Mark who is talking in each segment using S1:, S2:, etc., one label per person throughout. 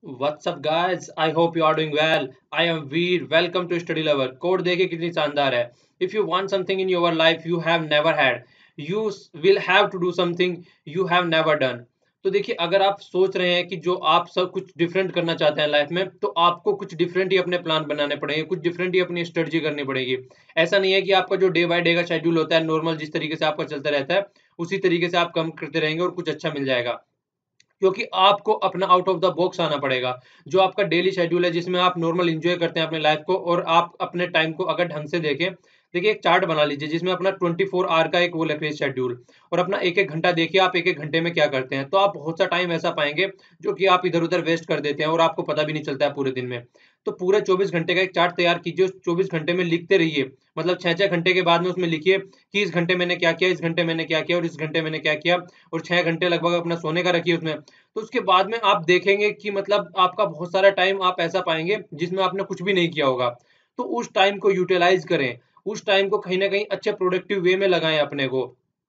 S1: What's up guys? I hope you are doing well. I am Veer. Welcome to Study Lover. Code देखिए कितनी शानदार है. If you want something in your life you have never had, you will have to do something you have never done. तो देखिए अगर आप सोच रहे हैं कि जो आप सब कुछ डिफरेंट करना चाहते हैं लाइफ में, तो आपको कुछ डिफरेंट ही अपने प्लान बनाने पड़ेंगे, कुछ डिफरेंट ही अपनी स्ट्रेटजी करनी पड़ेगी. ऐसा नहीं है कि आपका जो डे बाय डे का शेड्यूल होता है नॉर्मल जिस तरीके से आपका चलता रहता है उसी तरीके से आप कम करते रहेंगे और कुछ अच्छा मिल जाएगा. क्योंकि आपको अपना आउट ऑफ द बॉक्स आना पड़ेगा. जो आपका डेली शेड्यूल है जिसमें आप नॉर्मल एंजॉय करते हैं अपने लाइफ को और आप अपने टाइम को अगर ढंग से देखें. देखिए एक चार्ट बना लीजिए जिसमें अपना 24 आवर का एक वो रखिए शेड्यूल और अपना एक एक घंटा देखिए आप एक एक घंटे में क्या करते हैं, तो आप बहुत सा टाइम ऐसा पाएंगे जो कि आप इधर उधर वेस्ट कर देते हैं और आपको पता भी नहीं चलता है पूरे दिन में. तो पूरे 24 घंटे का एक चार्ट तैयार कीजिए, उस 24 घंटे में लिखते रहिए. मतलब 6-6 घंटे के बाद में उसमें लिखिए कि इस घंटे मैंने क्या किया, इस घंटे मैंने क्या किया और इस घंटे मैंने क्या किया. और 6 घंटे लगभग अपना सोने का रखिए उसमें. तो उसके बाद में आप देखेंगे कि मतलब आपका बहुत सारा टाइम आप ऐसा पाएंगे जिसमें आपने कुछ भी नहीं किया होगा. तो उस टाइम को यूटिलाइज करें, उस टाइम को कहीं ना कहीं अच्छे प्रोडक्टिव वे में लगाएं अपने को.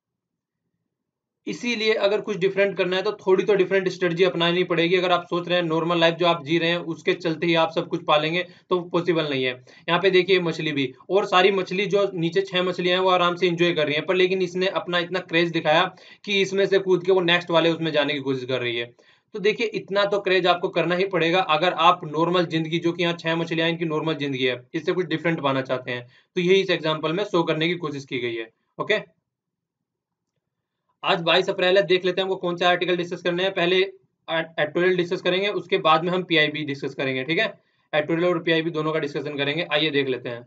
S1: इसीलिए अगर कुछ डिफरेंट करना है तो थोड़ी तो डिफरेंट स्ट्रेटजी अपनानी पड़ेगी. अगर आप सोच रहे हैं नॉर्मल लाइफ जो आप जी रहे हैं उसके चलते ही आप सब कुछ पालेंगे तो पॉसिबल नहीं है. यहाँ पे देखिए मछली भी, और सारी मछली जो नीचे 6 मछलियां हैं वो आराम से इंजॉय कर रही हैं, पर लेकिन इसने अपना इतना क्रेज दिखाया कि इसमें से कूद के वो नेक्स्ट वाले उसमें जाने की कोशिश कर रही है. तो देखिए इतना तो क्रेज आपको करना ही पड़ेगा अगर आप नॉर्मल जिंदगी, जो कि यहाँ 6 मछलियां इनकी नॉर्मल जिंदगी है, इससे कुछ डिफरेंट पाना चाहते हैं. तो यही इस एग्जाम्पल में शो करने की कोशिश की गई है. ओके. आज 22 अप्रैल है, देख लेते हैं हमको कौन से आर्टिकल डिस्कस करने हैं. पहले एडिटोरियल डिस्कस करेंगे, उसके बाद में हम पीआईबी डिस्कस करेंगे. ठीक है, एडिटोरियल और पीआईबी दोनों का डिस्कशन करेंगे. आइए देख लेते हैं.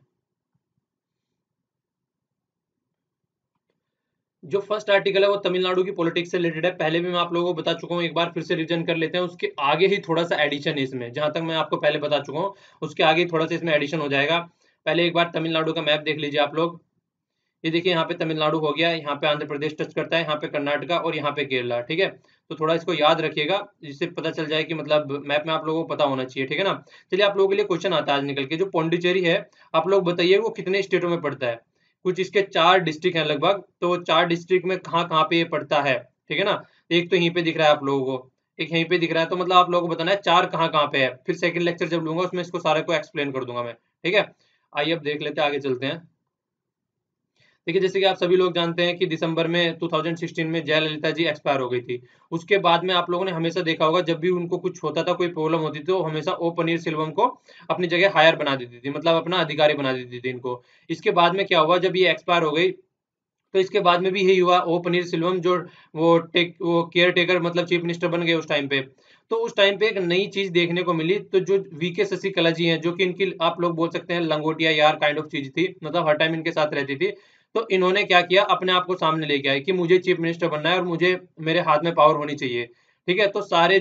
S1: जो फर्स्ट आर्टिकल है वो तमिलनाडु की पॉलिटिक्स से रिलेटेड है. पहले भी मैं आप लोगों को बता चुका हूँ, एक बार फिर से रिवीजन कर लेते हैं. उसके आगे ही थोड़ा सा एडिशन है इसमें, जहां तक मैं आपको पहले बता चुका हूँ उसके आगे ही थोड़ा सा इसमें एडिशन हो जाएगा. पहले एक बार तमिलनाडु का मैप देख लीजिए आप लोग. ये देखिए यहाँ पे तमिलनाडु हो गया, यहाँ पे आंध्र प्रदेश टच करता है, यहाँ पे कर्नाटका और यहाँ पे केरला. ठीक है, तो थोड़ा इसको याद रखिएगा जिससे पता चल जाए कि मतलब मैप में आप लोगों को पता होना चाहिए. ठीक है ना. चलिए आप लोगों के लिए क्वेश्चन आता है आज निकल के. जो पौंडीचेरी है, आप लोग बताइए वो कितने स्टेटों में पड़ता है. कुछ इसके 4 डिस्ट्रिक्ट हैं लगभग, तो 4 डिस्ट्रिक्ट में कहाँ कहाँ पे ये पड़ता है. ठीक है ना. एक तो यहीं पे दिख रहा है आप लोगों को, एक यहीं पे दिख रहा है, तो मतलब आप लोगों को बताना है चार कहाँ कहाँ पे है. फिर सेकंड लेक्चर जब लूंगा उसमें इसको सारे को एक्सप्लेन कर दूंगा मैं. ठीक है. आइए अब देख लेते हैं, आगे चलते हैं. देखिए जैसे कि आप सभी लोग जानते हैं कि दिसंबर में 2016 में जयललिता जी एक्सपायर हो गई थी. उसके बाद में आप लोगों ने हमेशा देखा होगा जब भी उनको कुछ होता था, कोई प्रॉब्लम होती थी, तो हमेशा ओ पनीर सेल्वम को अपनी जगह हायर बना देती थी, मतलब अपना अधिकारी बना देती थी इनको. इसके बाद में क्या हुआ, जब ये एक्सपायर हो गई तो इसके बाद में भी यही हुआ. ओ पनीर सेल्वम जो वो केयर टेकर मतलब चीफ मिनिस्टर बन गए उस टाइम पे. तो उस टाइम पे एक नई चीज देखने को मिली, तो जो वीके शशिकला जी हैं, जो कि इनकी आप लोग बोल सकते हैं लंगोटिया यार काइंड ऑफ चीज थी, मतलब हर टाइम इनके साथ रहती थी. तो इन्होंने क्या किया, अपने आप को सामने लेके आए कि मुझे चीफ मिनिस्टर बनना है और मुझे मेरे हाथ में पावर होनी चाहिए. ठीक है, तो सारे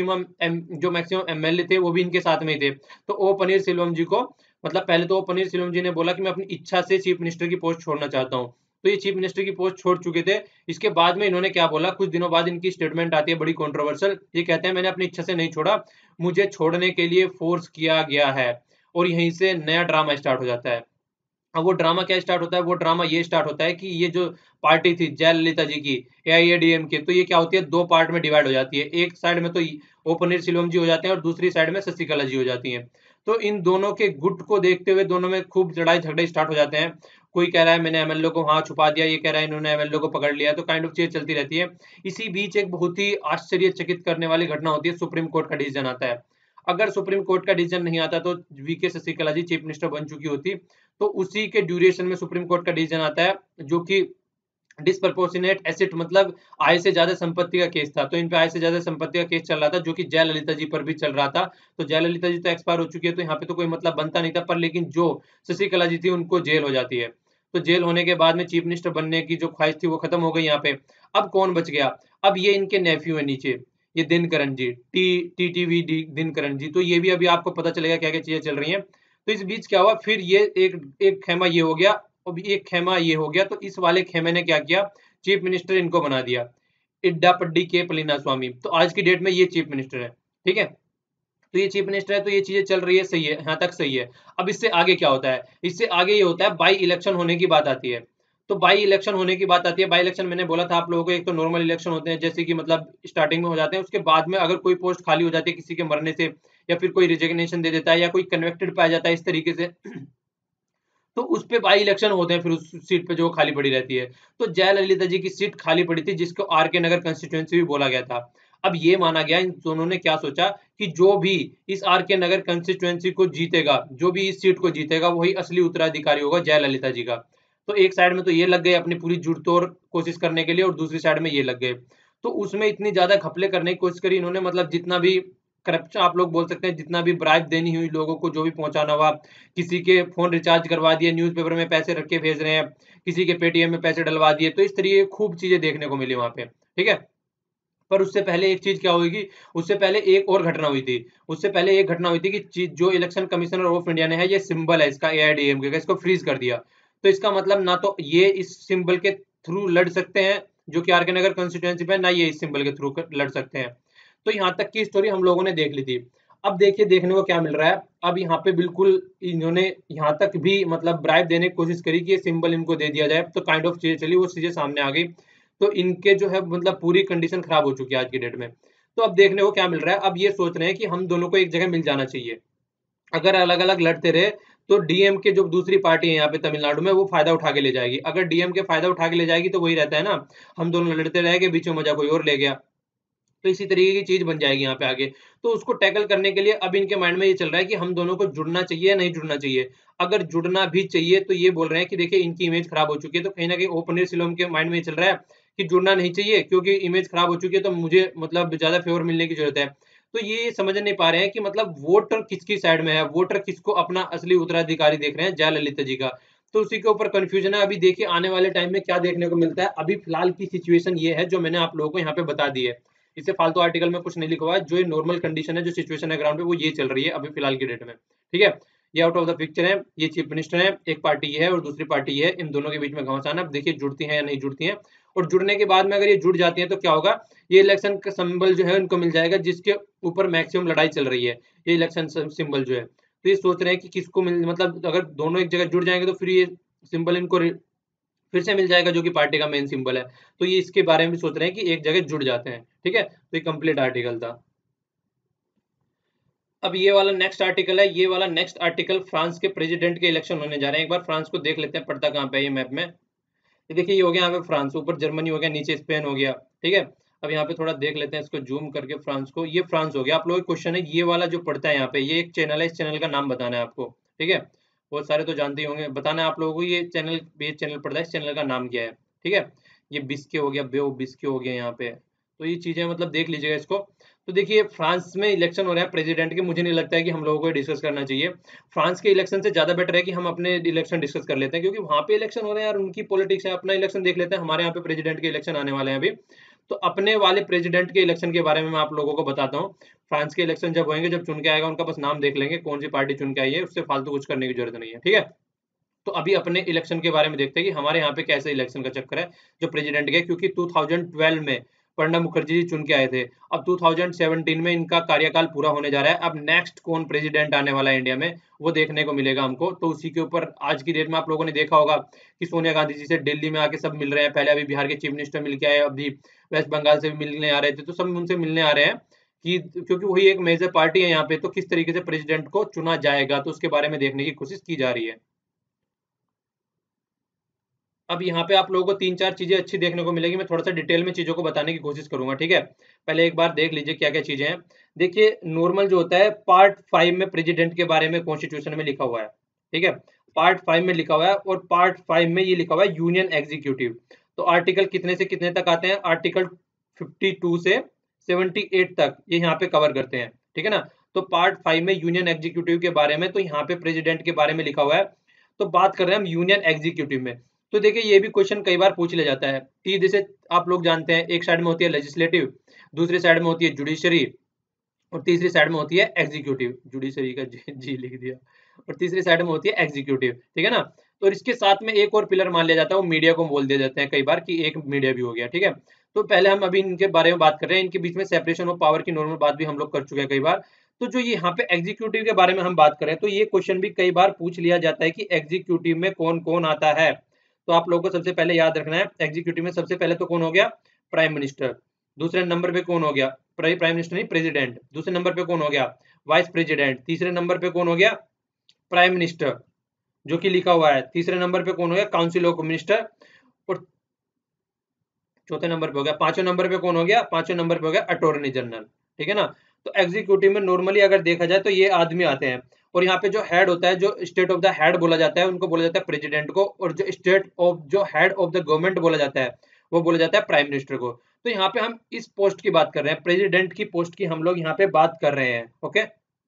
S1: जो मैक्सिमम एमएलए थे वो भी इनके साथ में ही थे. तो ओ पनीर सेल्वम जी को, मतलब पहले तो ओ पनीर सेल्वम जी ने बोला कि मैं अपनी इच्छा से चीफ मिनिस्टर की पोस्ट छोड़ना चाहता हूँ. तो ये चीफ मिनिस्टर की पोस्ट छोड़ चुके थे. इसके बाद में इन्होंने क्या बोला, कुछ दिनों बाद इनकी स्टेटमेंट आती है बड़ी कंट्रोवर्शियल. ये कहते हैं मैंने अपनी इच्छा से नहीं छोड़ा, मुझे छोड़ने के लिए फोर्स किया गया है. और यहीं से नया ड्रामा स्टार्ट हो जाता है. अब वो ड्रामा क्या स्टार्ट होता है, वो ड्रामा ये स्टार्ट होता है कि ये जो पार्टी थी जयललिता जी की, एआईएडीएमके, तो ये क्या होती है, दो पार्ट में डिवाइड हो जाती है. एक साइड में तो ओ पनीर सेल्वम जी हो जाते हैं और दूसरी साइड में शशिकला जी हो जाती हैं. तो इन दोनों के गुट को देखते हुए दोनों में खूब लड़ाई झगड़े स्टार्ट हो जाते हैं. कोई कह रहा है मैंने एमएलए को वहां छुपा दिया, ये कह रहा है इन्होंने एमएलए को पकड़ लिया. तो काइंड ऑफ चीज चलती रहती है. इसी बीच एक बहुत ही आश्चर्यचकित करने वाली घटना होती है, सुप्रीम कोर्ट का डिसीजन आता है. अगर सुप्रीम कोर्ट का डिसीजन नहीं आता तो VK Sasikala ji chief minister बन चुकी होती. तो उसी के ड्यूरेशन में सुप्रीम कोर्ट का डिसीजन आता है, जो कि डिसप्रपोर्शनेट एसेट, मतलब आय से ज्यादा संपत्ति का केस था. तो इन पे आय से ज्यादा संपत्ति का केस चल रहा था, जो कि जयललिता जी पर भी चल रहा था. तो जयललिता जी तो एक्सपायर हो चुकी है, तो यहाँ पे तो कोई मतलब बनता नहीं था, पर लेकिन जो शशिकला जी थी उनको जेल हो जाती है. तो जेल होने के बाद में चीफ मिनिस्टर बनने की जो ख्वाहिश थी वो खत्म हो गई यहाँ पे. अब कौन बच गया, अब ये इनके नेफ्यू है नीचे, ये दिनकरण जी, टी वी दिनकरण जी. तो ये भी अभी आपको पता चलेगा क्या क्या चीजें चल रही हैं. तो इस बीच क्या हुआ, फिर ये एक एक खेमा ये हो गया, अब एक खेमा ये हो गया. तो इस वाले खेमे ने क्या किया, चीफ मिनिस्टर इनको बना दिया, इड्डापड्डी के पलीना स्वामी. तो आज की डेट में ये चीफ मिनिस्टर है. ठीक है, तो ये चीफ मिनिस्टर है, तो ये चीजें चल रही है, सही है, यहाँ तक सही है. अब इससे आगे क्या होता है, इससे आगे ये होता है बाई इलेक्शन होने की बात आती है. तो बाई इलेक्शन होने की बात आती है। बाई इलेक्शन मैंने बोला था आप लोगों को, एक तो नॉर्मल इलेक्शन होते हैं जैसे कि मतलब स्टार्टिंग में हो जाते हैं, उसके बाद में अगर कोई पोस्ट खाली हो जाती है किसी के मरने से, या फिर कोई रिजिग्नेशन दे देता है, या कोई कन्विक्टेड पाया जाता है इस तरीके से तो उस पे बाई इलेक्शन होते हैं फिर उस सीट पे जो खाली पड़ी रहती है। तो जयललिता जी की सीट खाली पड़ी थी जिसको आर के नगर कंस्टिट्यूएंसी भी बोला गया था। अब ये माना गया, इन दोनों ने क्या सोचा कि जो भी इस आर के नगर कंस्टिट्यूएंसी को जीतेगा, जो भी इस सीट को जीतेगा, वही असली उत्तराधिकारी होगा जयललिता जी का। तो एक साइड में तो ये लग गए अपनी पूरी जुड़तोड़ कोशिश करने के लिए, और दूसरी साइड में ये लग गए। तो उसमें इतनी ज्यादा घपले करने की कोशिश करी इन्होंने, मतलब जितना भी करप्शन आप लोग बोल सकते हैं, जितना भी ब्राइब देनी हुई लोगों को, जो भी पहुंचाना हुआ, किसी के फोन रिचार्ज करवा दिए, न्यूज़पेपर में पैसे रख के भेज रहे हैं, किसी के पेटीएम में पैसे डलवा दिए, तो इस तरीके खूब चीजें देखने को मिली वहां पे। ठीक है, पर उससे पहले एक चीज क्या होगी, उससे पहले एक और घटना हुई थी। उससे पहले एक घटना हुई थी कि जो इलेक्शन कमिश्नर ऑफ इंडिया ने है, ये सिंबल है इसका एआईडीएमके का, इसको फ्रीज कर दिया। तो इसका मतलब ना तो ये इस सिंबल के थ्रू लड़ सकते हैं जो कि आर के नगर कॉन्स्टिट्यूएंसी पे, ना ये इस सिंबल के थ्रू लड़ सकते हैं। तो यहाँ तक की स्टोरी हम लोगों ने देख ली थी। अब देखिए देखने को क्या मिल रहा है। अब यहाँ पे बिल्कुल इन्होंने यहाँ तक भी मतलब ब्राइब देने की कोशिश करी कि ये सिंबल इनको दे दिया जाए, तो काइंड ऑफ चीजें चली, वो चीजें सामने आ गई। तो इनके जो है मतलब पूरी कंडीशन खराब हो चुकी है आज की डेट में। तो अब देखने को क्या मिल रहा है, अब ये सोच रहे हैं कि हम दोनों को एक जगह मिल जाना चाहिए। अगर अलग अलग लड़ते रहे तो डीएम के जो दूसरी पार्टी है यहाँ पे तमिलनाडु में, वो फायदा उठा के ले जाएगी। अगर डीएम के फायदा उठा के ले जाएगी तो वही रहता है ना, हम दोनों लड़ते रह गए, बीच में मजा कोई और ले गया। तो इसी तरीके की चीज बन जाएगी यहाँ पे आगे। तो उसको टैकल करने के लिए अब इनके माइंड में ये चल रहा है कि हम दोनों को जुड़ना चाहिए या नहीं जुड़ना चाहिए। अगर जुड़ना भी चाहिए तो ये बोल रहे हैं कि देखिए इनकी इमेज खराब हो चुकी है, तो कहीं ना कहीं ओ पनीरसेल्वम के माइंड में ये चल रहा है कि जुड़ना नहीं चाहिए, क्योंकि इमेज खराब हो चुकी है, तो मुझे मतलब ज्यादा फेवर मिलने की जरूरत है। तो ये समझ नहीं पा रहे हैं कि मतलब वोटर किसकी साइड में है, वोटर किसको अपना असली उत्तराधिकारी देख रहे हैं, जयललिता जी का। तो उसी के ऊपर कंफ्यूजन है। अभी देखिए आने वाले टाइम में क्या देखने को मिलता है। अभी फिलहाल की सिचुएशन ये है जो मैंने आप लोगों को यहाँ पे बता दी है। इससे फालतू आर्टिकल में कुछ नहीं लिखा हुआ है। जो ये नॉर्मल कंडीशन है, जो सिचुएशन है ग्राउंड पे, वो ये चल रही है अभी फिलहाल की डेट में। ठीक है, ये आउट ऑफ द पिक्चर है, ये चीफ मिनिस्टर है, एक पार्टी ये है और दूसरी पार्टी ये है, इन दोनों के बीच में घमासान। अब देखिए जुड़ती हैं या नहीं जुड़ती हैं, और जुड़ने के बाद में अगर ये जुड़ जाती हैं तो क्या होगा, ये इलेक्शन का सिंबल जो है उनको मिल जाएगा जिसके ऊपर मैक्सिमम लड़ाई चल रही है, ये इलेक्शन सिंबल जो है। तो ये सोच रहे हैं कि किसको मिल, मतलब अगर दोनों एक जगह जुड़ जाएंगे तो फिर ये सिंबल इनको फिर से मिल जाएगा जो कि पार्टी का मेन सिंबल है। तो ये इसके बारे में भी सोच रहे हैं कि एक जगह जुड़ जाते हैं। ठीक है, तो ये कंप्लीट आर्टिकल था। अब ये वाला नेक्स्ट आर्टिकल है। ये वाला नेक्स्ट आर्टिकल फ्रांस के प्रेसिडेंट के इलेक्शन होने जा रहे हैं। एक बार फ्रांस को देख लेते हैं, पड़ता कहाँ पे है ये मैप में। ये देखिए ये हो गया यहाँ पे फ्रांस, ऊपर जर्मनी हो गया, नीचे स्पेन हो गया। ठीक है, अब यहाँ पे थोड़ा देख लेते हैं इसको जूम करके फ्रांस को। ये फ्रांस हो गया। आप लोगों का क्वेश्चन है ये वाला जो पड़ता है यहाँ पे, ये एक चैनल है, इस चैनल का नाम बताना है आपको। ठीक है, बहुत सारे तो जानते ही होंगे, बताना है आप लोगों को ये चैनल पड़ता है, इस चैनल का नाम क्या है। ठीक है, ये बिस्के हो गया, बेओ बिस्के हो गया यहाँ पे। तो ये चीजें मतलब देख लीजिएगा इसको। तो देखिए फ्रांस में इलेक्शन हो रहे हैं प्रेसिडेंट के, मुझे नहीं लगता है कि हम लोगों को डिस्कस करना चाहिए। फ्रांस के इलेक्शन से ज्यादा बेटर है कि हम अपने इलेक्शन डिस्कस कर लेते हैं, क्योंकि वहां पे इलेक्शन हो रहे हैं यार, उनकी पॉलिटिक्स है। अपना इलेक्शन देख लेते हैं, हमारे यहाँ पे प्रेसिडेंट के इलेक्शन आने वाले हैं अभी। तो अपने वाले प्रेसिडेंट के इलेक्शन के बारे में मैं आप लोगों को बताता हूँ। फ्रांस के इलेक्शन जब होंगे, जब चुन के आएगा उनका, बस नाम देख लेंगे कौन सी पार्टी चुन के आई है, उससे फालतू कुछ करने की जरूरत नहीं है। ठीक है, तो अभी अपने इलेक्शन के बारे में देखते हैं कि हमारे यहाँ पे कैसे इलेक्शन का चक्कर है जो प्रेसिडेंट के, क्योंकि 2012 में प्रणब मुखर्जी जी चुन के आए थे। अब 2017 में इनका कार्यकाल पूरा होने जा रहा है। अब नेक्स्ट कौन प्रेसिडेंट आने वाला है इंडिया में, वो देखने को मिलेगा हमको। तो उसी के ऊपर आज की डेट में आप लोगों ने देखा होगा कि सोनिया गांधी जी से दिल्ली में आके सब मिल रहे हैं। पहले अभी बिहार के चीफ मिनिस्टर मिल के आए, अभी वेस्ट बंगाल से भी मिलने आ रहे थे, तो सब उनसे मिलने आ रहे हैं कि क्योंकि वही एक मेजर पार्टी है यहाँ पे, तो किस तरीके से प्रेसिडेंट को चुना जाएगा, तो उसके बारे में देखने की कोशिश की जा रही है। अब यहाँ पे आप लोगों को तीन चार चीजें अच्छी देखने को मिलेगी। मैं थोड़ा सा डिटेल में चीजों को बताने की कोशिश करूंगा। ठीक है, पहले एक बार देख लीजिए क्या क्या चीजें हैं। देखिए नॉर्मल जो होता है, पार्ट 5 में प्रेसिडेंट के बारे में कॉन्स्टिट्यूशन में लिखा हुआ है। ठीक है, पार्ट 5 में लिखा हुआ है, और पार्ट 5 में ये लिखा हुआ है यूनियन एग्जीक्यूटिव। तो आर्टिकल कितने से कितने तक आते हैं, आर्टिकल 52 से 78 तक ये यहाँ पे कवर करते हैं। ठीक है ना, तो पार्ट 5 में यूनियन एग्जीक्यूटिव के बारे में, तो यहाँ पे प्रेसिडेंट के बारे में लिखा हुआ है। तो बात कर रहे हैं हम यूनियन एग्जीक्यूटिव में। तो देखिए ये भी क्वेश्चन कई बार पूछ लिया जाता है कि जैसे आप लोग जानते हैं, एक साइड में होती है लेजिस्लेटिव, दूसरी साइड में होती है जुडिशरी, और तीसरी साइड में होती है एग्जीक्यूटिव। जुडिशरी का जी लिख दिया। और तीसरी साइड में होती है एग्जीक्यूटिव। ठीक है ना, तो इसके साथ में एक और पिलर मान लिया जाता है, वो मीडिया को बोल दिया जाते हैं कई बार कि एक मीडिया भी हो गया। ठीक है, तो पहले हम अभी इनके बारे में बात कर रहे हैं। इनके बीच में सेपरेशन ऑफ पावर की नॉर्मल बात भी हम लोग कर चुके हैं कई बार। तो जो ये यहाँ पे एग्जीक्यूटिव के बारे में हम बात करें, तो ये क्वेश्चन भी कई बार पूछ लिया जाता है कि एग्जीक्यूटिव में कौन कौन आता है। तो आप लोगों को सबसे पहले याद रखना है एग्जीक्यूटिव में सबसे पहले तो कौन हो गया, प्राइम मिनिस्टर। दूसरे नंबर पे कौन हो गया, प्राइम मिनिस्टर नहीं प्रेसिडेंट। दूसरे नंबर पे कौन हो गया, वाइस प्रेसिडेंट। तीसरे नंबर पे कौन हो गया, प्राइम मिनिस्टर जो कि लिखा हुआ है। तीसरे नंबर पे कौन हो गया, काउंसिल ऑफ मिनिस्टर। और चौथे नंबर पे हो गया, पांचवें नंबर पे कौन हो गया, पांचवें नंबर पे हो गया अटॉर्नी जनरल। ठीक है ना। तो एग्जीक्यूटिव में नॉर्मली अगर देखा जाए तो ये आदमी आते हैं, और यहाँ पे जो हेड होता है, जो स्टेट ऑफ द हेड बोला जाता है, उनको बोला जाता है प्रेसिडेंट को, और जो स्टेट ऑफ जो हेड ऑफ द गवर्नमेंट बोला जाता है वो बोला जाता है प्राइम मिनिस्टर को। तो यहाँ पे हम इस पोस्ट की बात कर रहे हैं, प्रेसिडेंट की पोस्ट की हम लोग यहाँ पे बात कर रहे हैं। ओके,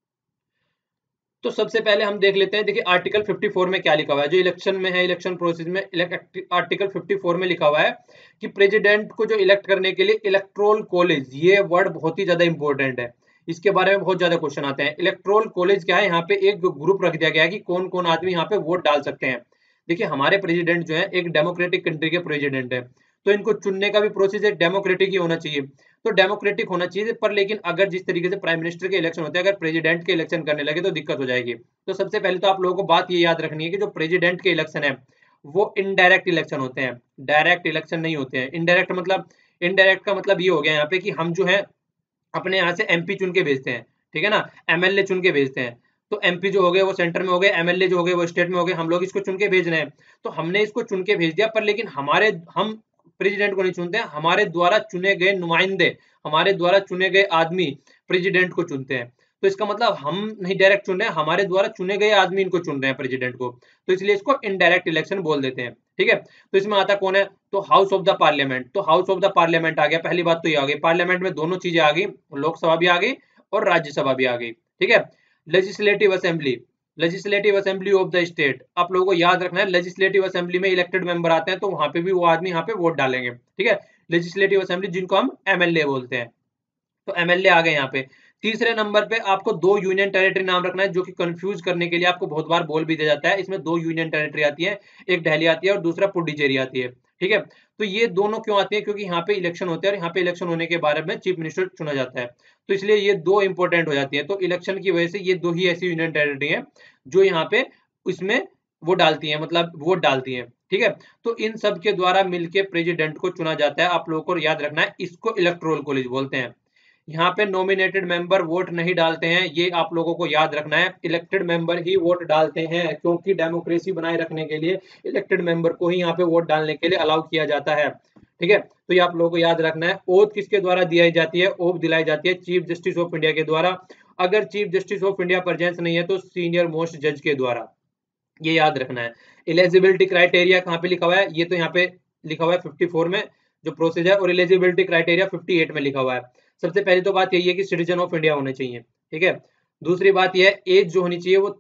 S1: तो सबसे पहले हम देख लेते हैं। देखिए आर्टिकल 54 में क्या लिखा हुआ है, जो इलेक्शन में है, इलेक्शन प्रोसेस में आर्टिकल 54 में लिखा हुआ है कि प्रेसिडेंट को जो इलेक्ट करने के लिए इलेक्टोरल कॉलेज, ये वर्ड बहुत ही ज्यादा इंपॉर्टेंट है, इसके बारे में बहुत ज्यादा क्वेश्चन आते हैं। इलेक्टोरल कॉलेज क्या है, यहाँ पे एक ग्रुप रख दिया गया है कि कौन कौन आदमी यहाँ पे वोट डाल सकते हैं। देखिए हमारे प्रेसिडेंट जो है एक डेमोक्रेटिक कंट्री के प्रेसिडेंट है, तो इनको चुनने का भी प्रोसेस एक डेमोक्रेटिक ही होना चाहिए। तो डेमोक्रेटिक होना चाहिए, पर लेकिन अगर जिस तरीके से प्राइम मिनिस्टर के इलेक्शन होते हैं, अगर प्रेसिडेंट के इलेक्शन करने लगे तो दिक्कत हो जाएगी। तो सबसे पहले तो आप लोगों को बात ये याद रखनी है कि जो प्रेसिडेंट के इलेक्शन है वो इनडायरेक्ट इलेक्शन होते हैं, डायरेक्ट इलेक्शन नहीं होते हैं। इनडायरेक्ट मतलब, इनडायरेक्ट का मतलब ये हो गया यहाँ पे कि हम जो है अपने यहाँ से एमपी चुन के भेजते हैं, ठीक है ना, एमएलए चुन के भेजते हैं। तो एमपी जो हो गए वो सेंटर में हो गए, एमएलए जो हो गए वो स्टेट में हो गए, हम लोग इसको चुन के भेज रहे हैं। तो हमने इसको चुन के भेज दिया, पर लेकिन हम प्रेसिडेंट को नहीं चुनते हैं, हमारे द्वारा चुने गए नुमाइंदे, हमारे द्वारा चुने गए आदमी प्रेसिडेंट को चुनते हैं। तो इसका मतलब हम नहीं डायरेक्ट चुन रहे हैं, हमारे द्वारा चुने गए आदमी इनको चुन रहे हैं प्रेसिडेंट को, तो इसलिए इसको इनडायरेक्ट इलेक्शन बोल देते हैं। ठीक है, तो इसमें आता कौन है, तो हाउस ऑफ द पार्लियामेंट। तो हाउस ऑफ द पार्लियामेंट आ गया, पहली बात तो ये आ गई, पार्लियामेंट में दोनों चीजें आ गई, लोकसभा भी आ गई और राज्यसभा भी आ गई। ठीक है, legislative assembly, legislative assembly of the state, आप लोगों को याद रखना है लेजिस्लेटिव असेंबली में इलेक्टेड मेंबर आते हैं, तो वहां पे भी वो आदमी यहाँ पे वोट डालेंगे। ठीक है, लेजिस्लेटिव असेंबली जिनको हम एमएलए बोलते हैं, तो एमएलए आ गए यहाँ पे। तीसरे नंबर पे आपको दो यूनियन टेरिटरी नाम रखना है, जो कि कंफ्यूज करने के लिए आपको बहुत बार बोल भी दिया जाता है। इसमें दो यूनियन टेरिटरी आती है, एक दिल्ली आती है और दूसरा पुडुचेरी आती है। ठीक है, तो ये दोनों क्यों आती है, क्योंकि यहाँ पे इलेक्शन होते हैं और यहाँ पे इलेक्शन होने के बारे में चीफ मिनिस्टर चुना जाता है, तो इसलिए ये दो इंपॉर्टेंट हो जाती है। तो इलेक्शन की वजह से ये दो ही ऐसी यूनियन टेरिटरी है जो यहाँ पे इसमें वो डालती है, मतलब वोट डालती है। ठीक है, तो इन सब के द्वारा मिलके प्रेसिडेंट को चुना जाता है। आप लोगों को याद रखना है, इसको इलेक्टोरल कॉलेज बोलते हैं। यहाँ पे नॉमिनेटेड मेंबर वोट नहीं डालते हैं, ये आप लोगों को याद रखना है, इलेक्टेड मेंबर ही वोट डालते हैं, क्योंकि डेमोक्रेसी बनाए रखने के लिए इलेक्टेड मेंबर को ही यहाँ पे वोट डालने के लिए अलाउ किया जाता है। ठीक है, तो ये आप लोगों को याद रखना है। ओथ किसके द्वारा दिलाई जाती है, ओथ दिलाई जाती है चीफ जस्टिस ऑफ इंडिया के द्वारा। अगर chief justice of India presence नहीं है तो सीनियर मोस्ट जज के द्वारा, ये याद रखना है। एलिजिबिलिटी क्राइटेरिया कहाँ पे लिखा हुआ है, ये तो यहाँ पे लिखा हुआ है 54 में जो प्रोसेस है, और एलिजिबिलिटी क्राइटेरिया 58 में लिखा हुआ है। सबसे पहले तो बात यही है कि सिटीजन ऑफ इंडिया होने चाहिए। ठीक है, दूसरी बात यह है एज जो होनी चाहिए वो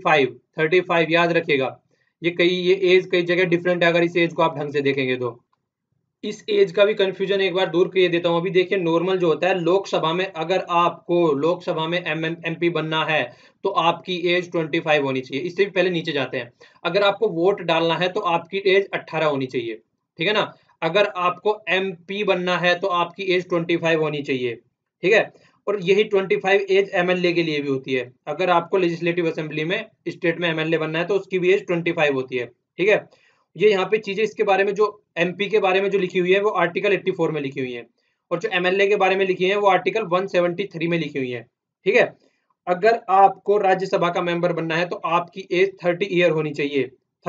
S1: 35 याद रखिएगा। ये एज कई जगह डिफरेंट है, अगर इस एज को आप ढंग से देखेंगे तो। इस एज का भी कंफ्यूजन एक बार दूर किए देता हूं। अभी देखिए नॉर्मल जो होता है लोकसभा में, अगर आपको लोकसभा में एमपी बनना है तो आपकी एज 25 होनी चाहिए। इससे भी पहले नीचे जाते हैं, अगर आपको वोट डालना है तो आपकी एज 18 होनी चाहिए। ठीक है ना, अगर आपको एमपी बनना है तो आपकी एज 25 होनी चाहिए। ठीक है, और यही 25 एज एमएलए के लिए भी होती है। अगर आपको लेजिस्लेटिव असेंबली में स्टेट में एमएलए बनना है तो उसकी भी एज 25 होती है। ठीक है, ये यहाँ पे चीजें इसके बारे में जो एमपी के बारे में जो लिखी हुई है वो आर्टिकल 84 में लिखी हुई है, और जो एमएलए के बारे में लिखी है वो आर्टिकल 173 में लिखी हुई है। ठीक है, अगर आपको राज्यसभा का मेंबर बनना है तो आपकी एज 30 ईयर होनी चाहिए।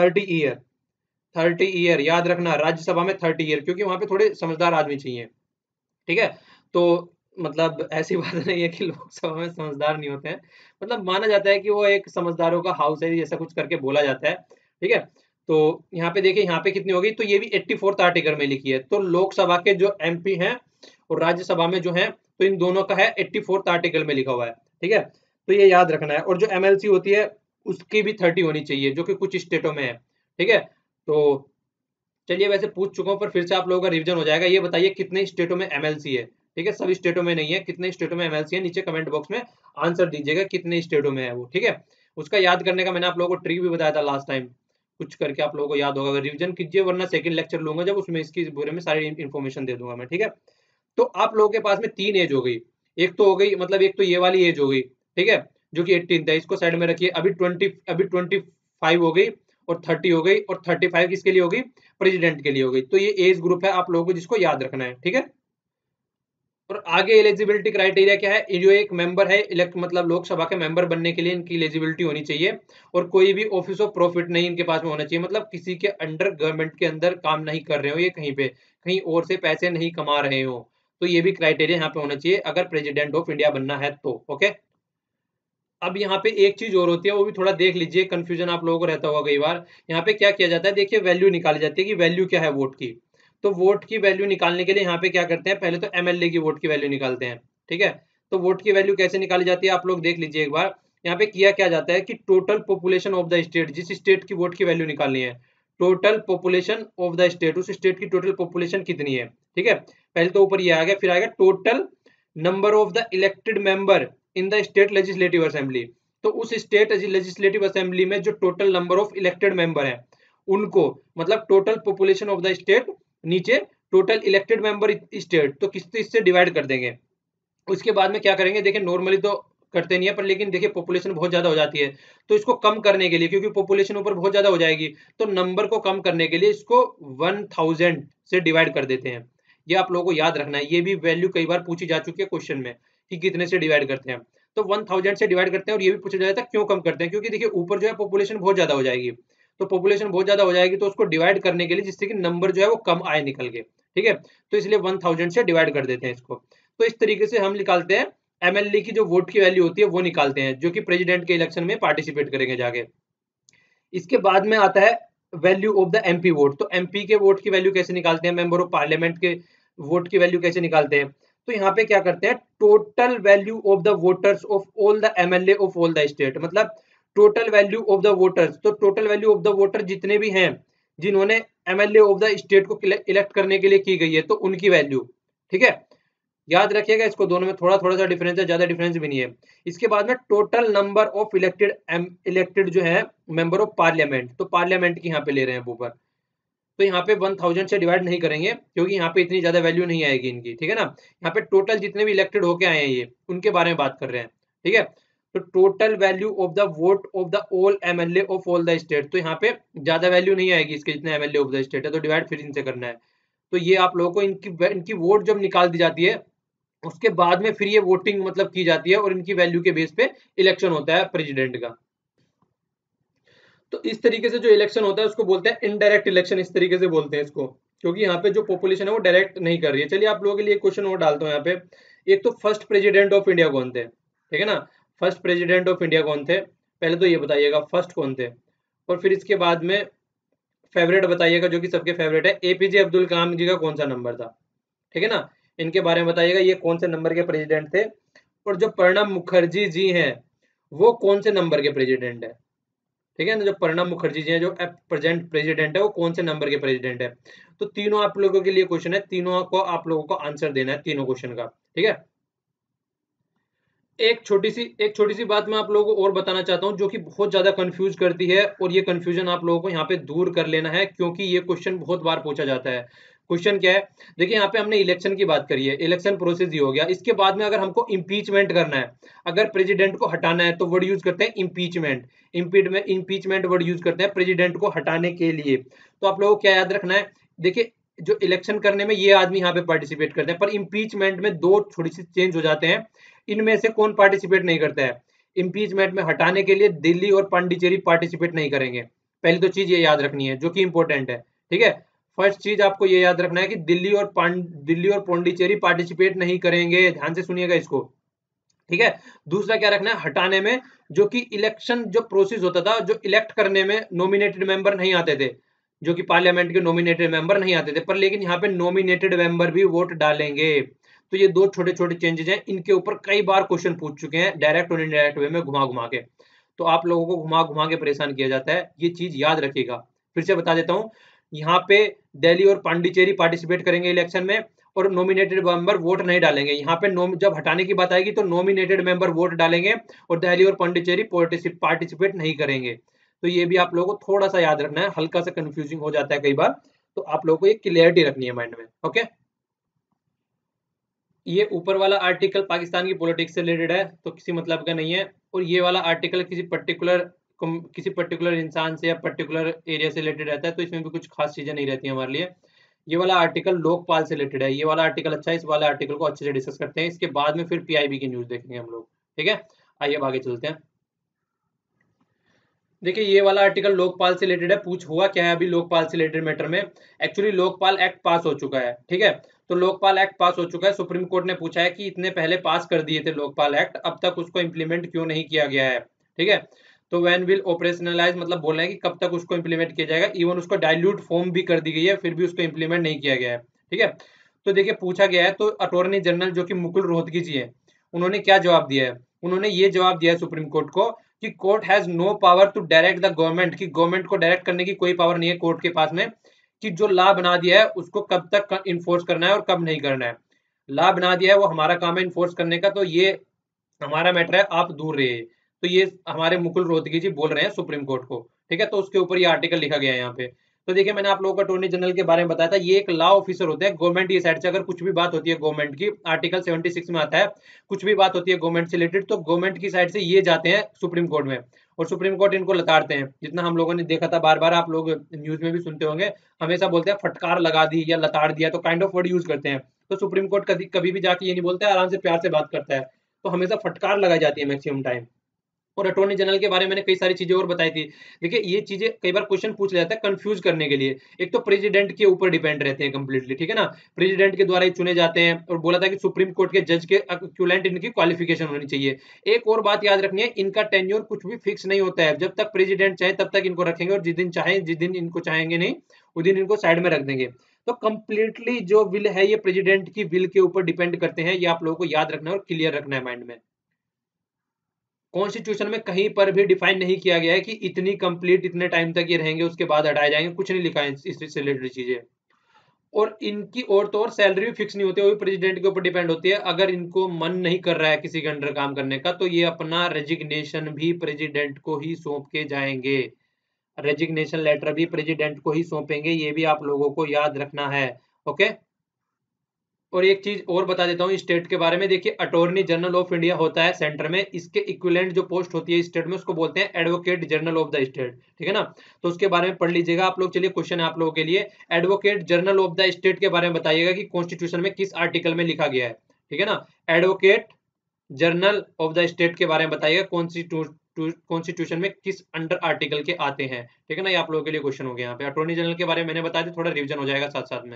S1: 30 ईयर याद रखना, राज्यसभा में 30 ईयर, क्योंकि वहां पे थोड़े समझदार आदमी चाहिए। ठीक है, तो मतलब ऐसी बात नहीं है कि लोकसभा में समझदार नहीं होते हैं, मतलब माना जाता है कि वो एक समझदारों का हाउस है, जैसा कुछ करके बोला जाता है। ठीक है, तो यहाँ पे देखिए यहाँ पे कितनी होगी, तो ये भी 84th आर्टिकल में लिखी है। तो लोकसभा के जो एमपी हैं और राज्यसभा में जो है, तो इन दोनों का है 84th आर्टिकल में लिखा हुआ है। ठीक है, तो ये याद रखना है। और जो एमएलसी होती है उसकी भी 30 होनी चाहिए, जो कि कुछ स्टेटों में है। ठीक है, तो चलिए वैसे पूछ चुका हूँ पर फिर से आप लोगों का रिवीजन हो जाएगा। ये बताइए कितने स्टेटों में एमएलसी है। ठीक है, सभी स्टेटों में नहीं है, कितने स्टेटों में एमएलसी है, नीचे कमेंट बॉक्स में आंसर दीजिएगा कितने स्टेटों में है वो। ठीक है, उसका याद करने का मैंने आप लोगों को ट्रिक भी बताया था लास्ट टाइम, कुछ करके आप लोगों को याद होगा, रिवीजन कीजिए, वरना सेकंड लेक्चर लूंगा जब, उसमें इसकी बारे में सारी इन्फॉर्मेशन दे दूंगा मैं। ठीक है, तो आप लोगों के पास में 3 एज हो गई, एक तो हो गई, मतलब एक तो ये वाली एज हो गई। ठीक है, जो कि 18 है, इसको साइड में रखिए। अभी 25 हो गई, और 30 हो गई, और 35 किसके लिए होगी, प्रेसिडेंट के लिए हो गई। तो ये एज ग्रुप है आप लोगों को जिसको याद रखना है, ठीक है। और आगे एलिजिबिलिटी क्राइटेरिया क्या है, ये जो एक मेंबर है इलेक्ट मतलब लोकसभा के मेंबर बनने के लिए इनकी एलिजिबिलिटी होनी चाहिए, और कोई भी ऑफिस ऑफ प्रॉफिट नहीं इनके पास में होना चाहिए, मतलब किसी के अंडर गवर्नमेंट के अंदर काम नहीं कर रहे हो, ये कहीं पे कहीं और से पैसे नहीं कमा रहे हो। तो ये भी क्राइटेरिया यहाँ पे होना चाहिए अगर प्रेसिडेंट ऑफ इंडिया बनना है तो। ओके, अब यहाँ पे एक चीज और होती है, वो भी थोड़ा देख लीजिए, कंफ्यूजन आप लोगों को रहता होगा कई बार। यहाँ पे क्या किया जाता है, देखिए वैल्यू निकाली जाती है कि वैल्यू क्या है वोट की। तो वोट की वैल्यू निकालने के लिए यहाँ पे क्या करते हैं, पहले तो एमएलए की वोट की वैल्यू निकालते हैं, ठीक है। तो वोट की वैल्यू कैसे निकाली जाती है आप लोग देख लीजिए एक बार। यहाँ पे किया क्या जाता है कि total population of the state, जिस स्टेट की वोट की वैल्यू निकालनी है, total population of the state, उस स्टेट की टोटल पॉपुलेशन कितनी है, ठीक है। पहले तो ऊपर ये आ गया, फिर आएगा total number of the elected member in the state legislative assembly. तो उस स्टेट लेजिस्लेटिव असेंबली में जो total number of elected member हैं उनको, मतलब total population of the state, नीचे टोटल इलेक्टेड मेंबर स्टेट, तो किस इससे डिवाइड कर देंगे। उसके बाद में क्या करेंगे, देखिए नॉर्मली तो करते नहीं है, पर लेकिन देखिए पॉपुलेशन बहुत ज्यादा हो जाती है, तो इसको कम करने के लिए, क्योंकि पॉपुलेशन ऊपर बहुत ज्यादा हो जाएगी, तो नंबर को कम करने के लिए इसको 1000 से डिवाइड कर देते हैं। ये आप लोगों को याद रखना है, ये भी वैल्यू कई बार पूछी जा चुकी है क्वेश्चन में कि कितने से डिवाइड करते हैं। तो 1000 से डिवाइड करते हैं, और ये भी पूछा जाता है क्यों कम करते हैं, क्योंकि देखिए ऊपर जो है पॉपुलेशन बहुत ज्यादा हो जाएगी, तो पॉपुलेशन बहुत ज्यादा हो जाएगी, तो उसको डिवाइड करने के लिए, जिससे कि नंबर जो है वो कम आए निकल के, ठीक है। तो इसलिए 1000 से डिवाइड कर देते हैं इसको। तो इस तरीके से हम निकालते हैं एमएलए की जो वोट की वैल्यू होती है वो निकालते हैं, जो कि प्रेसिडेंट के इलेक्शन में पार्टिसिपेट करेंगे जाके। इसके बाद में आता है value of the MP vote. तो एमपी के वोट की वैल्यू कैसे निकालते हैं, मेंबर ऑफ पार्लियामेंट के वोट की वैल्यू कैसे निकालते हैं। तो यहाँ पे क्या करते हैं, total value of the voters of all the MLA of all the state, मतलब total value of the voters, तो total value of the voter जितने भी हैं जिन्होंने एमएलए ऑफ द स्टेट को इलेक्ट करने के लिए की गई है, तो उनकी वैल्यू, ठीक है। याद रखिएगा इसको, दोनों में थोड़ा थोड़ा सा डिफरेंस है, ज्यादा डिफरेंस भी नहीं है। इसके बाद में टोटल नंबर ऑफ इलेक्टेड जो है मेंबर ऑफ पार्लियामेंट, तो पार्लियामेंट की यहाँ पे ले रहे हैं ऊपर। तो यहाँ पे 1000 से डिवाइड नहीं करेंगे, क्योंकि यहाँ पे इतनी ज्यादा वैल्यू नहीं आएगी इनकी, ठीक है ना। यहाँ पे टोटल जितने भी इलेक्टेड होके आए हैं ये, उनके बारे में बात कर रहे हैं, ठीक है। तो total value of the vote of the all MLA of all the state, तो यहाँ पे ज्यादा वैल्यू नहीं आएगी इसके, जितने एमएलए ऑफ द स्टेट है, तो डिवाइड फिर इनसे करना है। तो ये आप लोगों को इनकी वोट जब निकाल दी जाती है, उसके बाद में फिर ये वोटिंग मतलब की जाती है, और इनकी वैल्यू के बेस पे इलेक्शन होता है प्रेसिडेंट का। तो इस तरीके से जो इलेक्शन होता है उसको बोलते हैं इनडायरेक्ट इलेक्शन, इस तरीके से बोलते हैं इसको, क्योंकि यहाँ पे जो पॉपुलेशन है वो डायरेक्ट नहीं कर रही है। चलिए आप लोगों के लिए क्वेश्चन और डालता हूँ यहाँ पे। एक तो फर्स्ट प्रेसिडेंट ऑफ इंडिया कौन थे, ठीक है ना। फर्स्ट प्रेसिडेंट ऑफ इंडिया कौन थे, पहले तो ये बताइएगा फर्स्ट कौन थे, और फिर इसके बाद में फेवरेट बताइएगा, जो कि सबके फेवरेट है, एपीजे अब्दुल कलाम जी का कौन सा नंबर था, ठीक है ना। इनके बारे में बताइएगा, ये कौन से नंबर के प्रेसिडेंट थे। और जो प्रणब मुखर्जी जी हैं वो कौन से नंबर के प्रेसिडेंट है, ठीक है ना। जो प्रणब मुखर्जी जी हैं जो प्रेजेंट प्रेसिडेंट है वो कौन से नंबर के प्रेसिडेंट है। तो तीनों आप लोगों के लिए क्वेश्चन है, तीनों को आप लोगों को आंसर देना है, तीनों क्वेश्चन का, ठीक है। एक छोटी सी बात मैं आप लोगों को और बताना चाहता हूं, जो कि बहुत ज्यादा कंफ्यूज करती है, और ये कंफ्यूजन आप लोगों को यहाँ पे दूर कर लेना है, क्योंकि ये क्वेश्चन बहुत बार पूछा जाता है। क्वेश्चन क्या है, देखिए यहाँ पे हमने इलेक्शन की बात करी है, इलेक्शन प्रोसेस ही हो गया। इसके बाद में अगर हमको इम्पीचमेंट करना है, अगर प्रेसिडेंट को हटाना है, तो वर्ड यूज करते हैं इम्पीचमेंट। इम्पीचमेंट वर्ड यूज करते हैं प्रेसिडेंट को हटाने के लिए। तो आप लोगों को क्या याद रखना है, देखिए जो इलेक्शन करने में ये आदमी यहाँ पे पार्टिसिपेट करते हैं, पर इम्पीचमेंट में दो थोड़ी सी चेंज हो जाते हैं। इनमें से कौन पार्टिसिपेट नहीं करता है, इम्पीचमेंट में हटाने के लिए दिल्ली और पांडिचेरी पार्टिसिपेट नहीं करेंगे। पहली तो चीज ये याद रखनी है जो कि इंपॉर्टेंट है, ठीक है। फर्स्ट चीज आपको ये याद रखना है कि दिल्ली और पांडिचेरी पार्टिसिपेट नहीं करेंगे, ध्यान से सुनिएगा इसको, ठीक है। दूसरा क्या रखना है, हटाने में जो कि इलेक्शन जो प्रोसेस होता था, जो इलेक्ट करने में नॉमिनेटेड मेंबर नहीं आते थे, जो कि पार्लियामेंट के नॉमिनेटेड मेंबर नहीं आते थे, पर लेकिन यहाँ पे नॉमिनेटेड मेंबर भी वोट डालेंगे। तो ये दो छोटे छोटे चेंजेस हैं, इनके ऊपर कई बार क्वेश्चन पूछ चुके हैं डायरेक्ट और इनडायरेक्ट वे में घुमा घुमा के। तो आप लोगों को घुमा घुमा के परेशान किया जाता है, ये चीज याद रखिएगा। फिर से बता देता हूँ, यहाँ पे दिल्ली और पांडिचेरी पार्टिसिपेट करेंगे इलेक्शन में, और नॉमिनेटेड मेंबर वोट नहीं डालेंगे। यहाँ पे जब हटाने की बात आएगी तो नॉमिनेटेड मेंबर वोट डालेंगे, और दिल्ली और पांडिचेरी पार्टिसिपेट नहीं करेंगे। तो ये भी आप लोगों को थोड़ा सा याद रखना है, हल्का सा कंफ्यूजिंग हो जाता है कई बार, तो आप लोगों को ये क्लियरिटी रखनी है माइंड में, ओके। ये ऊपर वाला आर्टिकल पाकिस्तान की पॉलिटिक्स से रिलेटेड है, तो किसी मतलब का नहीं है, और ये वाला आर्टिकल किसी पर्टिकुलर किसी पर्टिकुलर इंसान से या पर्टिकुलर एरिया से रिलेटेड रहता है, तो इसमें भी कुछ खास चीजें नहीं रहती हमारे लिए। ये वाला आर्टिकल लोकपाल से रिलेटेड है, ये वाला आर्टिकल अच्छा है, इस वाला आर्टिकल को अच्छे से डिस्कस करते हैं, इसके बाद में फिर पीआईबी की न्यूज देखेंगे हम लोग। ठीक है, आइए अब आगे चलते हैं। देखिए ये वाला आर्टिकल लोकपाल से रिलेटेड है। पूछ हुआ क्या है अभी लोकपाल से रिलेटेड मैटर में, एक्चुअली लोकपाल एक्ट पास हो चुका है। ठीक है, तो लोकपाल एक्ट पास हो चुका है। सुप्रीम कोर्ट ने पूछा है कि इतने पहले पास कर दिए थे लोकपाल एक्ट, अब तक उसको इम्प्लीमेंट क्यों नहीं किया गया है। ठीक है, तो व्हेन विल ऑपरेशनलाइज, मतलब बोल रहे हैं कि कब तक उसको इम्प्लीमेंट किया जाएगा। इवन उसको डाइल्यूट फॉर्म भी कर दी गई है, फिर भी उसको इम्प्लीमेंट नहीं किया गया है। ठीक है, तो देखिए पूछा गया है, तो अटॉर्नी जनरल जो कि मुकुल रोहतगी जी है, उन्होंने क्या जवाब दिया है। उन्होंने ये जवाब दिया है सुप्रीम कोर्ट को कि court has no power to direct the government, कि गवर्नमेंट को डायरेक्ट करने की कोई पावर नहीं है कोर्ट के पास में, कि जो लॉ बना दिया है उसको कब तक इन्फोर्स करना है और कब नहीं करना है। लॉ बना दिया है, वो हमारा काम है इन्फोर्स करने का, तो ये हमारा मैटर है, आप दूर रहिए। तो ये हमारे मुकुल रोहतगी जी बोल रहे हैं सुप्रीम कोर्ट को। ठीक है, तो उसके ऊपर ये आर्टिकल लिखा गया है यहाँ पे। तो देखिए मैंने आप लोगों को अटॉर्नी जनरल के बारे में बताया था, ये एक लॉ ऑफिसर होते हैं गवर्नमेंट की साइड से। अगर कुछ भी बात होती है गवर्नमेंट की, आर्टिकल 76 में आता है, कुछ भी बात होती है गवर्नमेंट से रिलेटेड, तो गवर्नमेंट की साइड से ये जाते हैं सुप्रीम कोर्ट में, और सुप्रीम कोर्ट इनको लताड़ते हैं। जितना हम लोगों ने देखा था, बार बार आप लोग न्यूज में भी सुनते होंगे, हमेशा बोलते हैं फटकार लगा दी या लताड़ दिया, तो काइंड ऑफ वर्ड यूज करते हैं। तो सुप्रीम कोर्ट कभी कभी भी जाके ये नहीं बोलता है, आराम से प्यार से बात करता है। तो हमेशा फटकार लगाई जाती है मैक्सिमम टाइम। और अटॉर्नी जनरल के बारे में मैंने कई सारी चीजें और बताई थी। देखिए ये चीजें कई बार क्वेश्चन पूछ लिया जाता है कंफ्यूज करने के लिए। एक तो प्रेसिडेंट के ऊपर डिपेंड रहते हैं कंप्लीटली, ठीक है ना, प्रेसिडेंट के द्वारा ही चुने जाते हैं। और बोला था कि सुप्रीम कोर्ट के जज के इक्विवेलेंट इनकी क्वालिफिकेशन होनी चाहिए। एक और बात याद रखनी है, इनका टेन्योर कुछ भी फिक्स नहीं होता है। जब तक प्रेसिडेंट चाहे तब तक इनको रखेंगे, और जिस दिन चाहे, जिस दिन इनको चाहेंगे नहीं, उस दिन इनको साइड में रख देंगे। तो कंप्लीटली जो विल है ये प्रेसिडेंट की विल के ऊपर डिपेंड करते हैं। ये आप लोगों को याद रखना है और क्लियर रखना है माइंड में। कॉन्स्टिट्यूशन में कहीं पर भी डिफाइन नहीं किया गया है कि इतनी कंप्लीट इतने टाइम तक ये रहेंगे उसके बाद हटाए जाएंगे, कुछ नहीं लिखा है इससे रिलेटेड चीजें। और इनकी और तो और सैलरी भी फिक्स नहीं होती, वो भी प्रेसिडेंट के ऊपर डिपेंड होती है। अगर इनको मन नहीं कर रहा है किसी के अंडर काम करने का, तो ये अपना रेजिग्नेशन भी प्रेसिडेंट को ही सौंप के जाएंगे। रेजिग्नेशन लेटर भी प्रेसिडेंट को ही सौंपेंगे, ये भी आप लोगों को याद रखना है। ओके, और एक चीज और बता देता हूँ स्टेट के बारे में। देखिए अटॉर्नी जनरल ऑफ इंडिया होता है सेंटर में, इसके इक्विवेलेंट जो पोस्ट होती है स्टेट में, उसको बोलते हैं advocate general of the state. ठीक है ना, तो उसके बारे में पढ़ लीजिएगा आप लोग। चलिए क्वेश्चन है आप लोगों के लिए, advocate general of the state के बारे में बताइएगा कि कॉन्स्टिट्यूशन में किस आर्टिकल में लिखा गया है। ठीक है ना, advocate general of the state के बारे में बताइएगा कॉन्स्टिट्यूशन में किस अंडर आर्टिकल के आते हैं। ठीक है ना, ये आप लोगों के लिए क्वेश्चन हो गया। यहाँ पे अटॉर्नी जनरल के बारे में मैंने बताया था, थोड़ा रिविजन हो जाएगा साथ साथ में।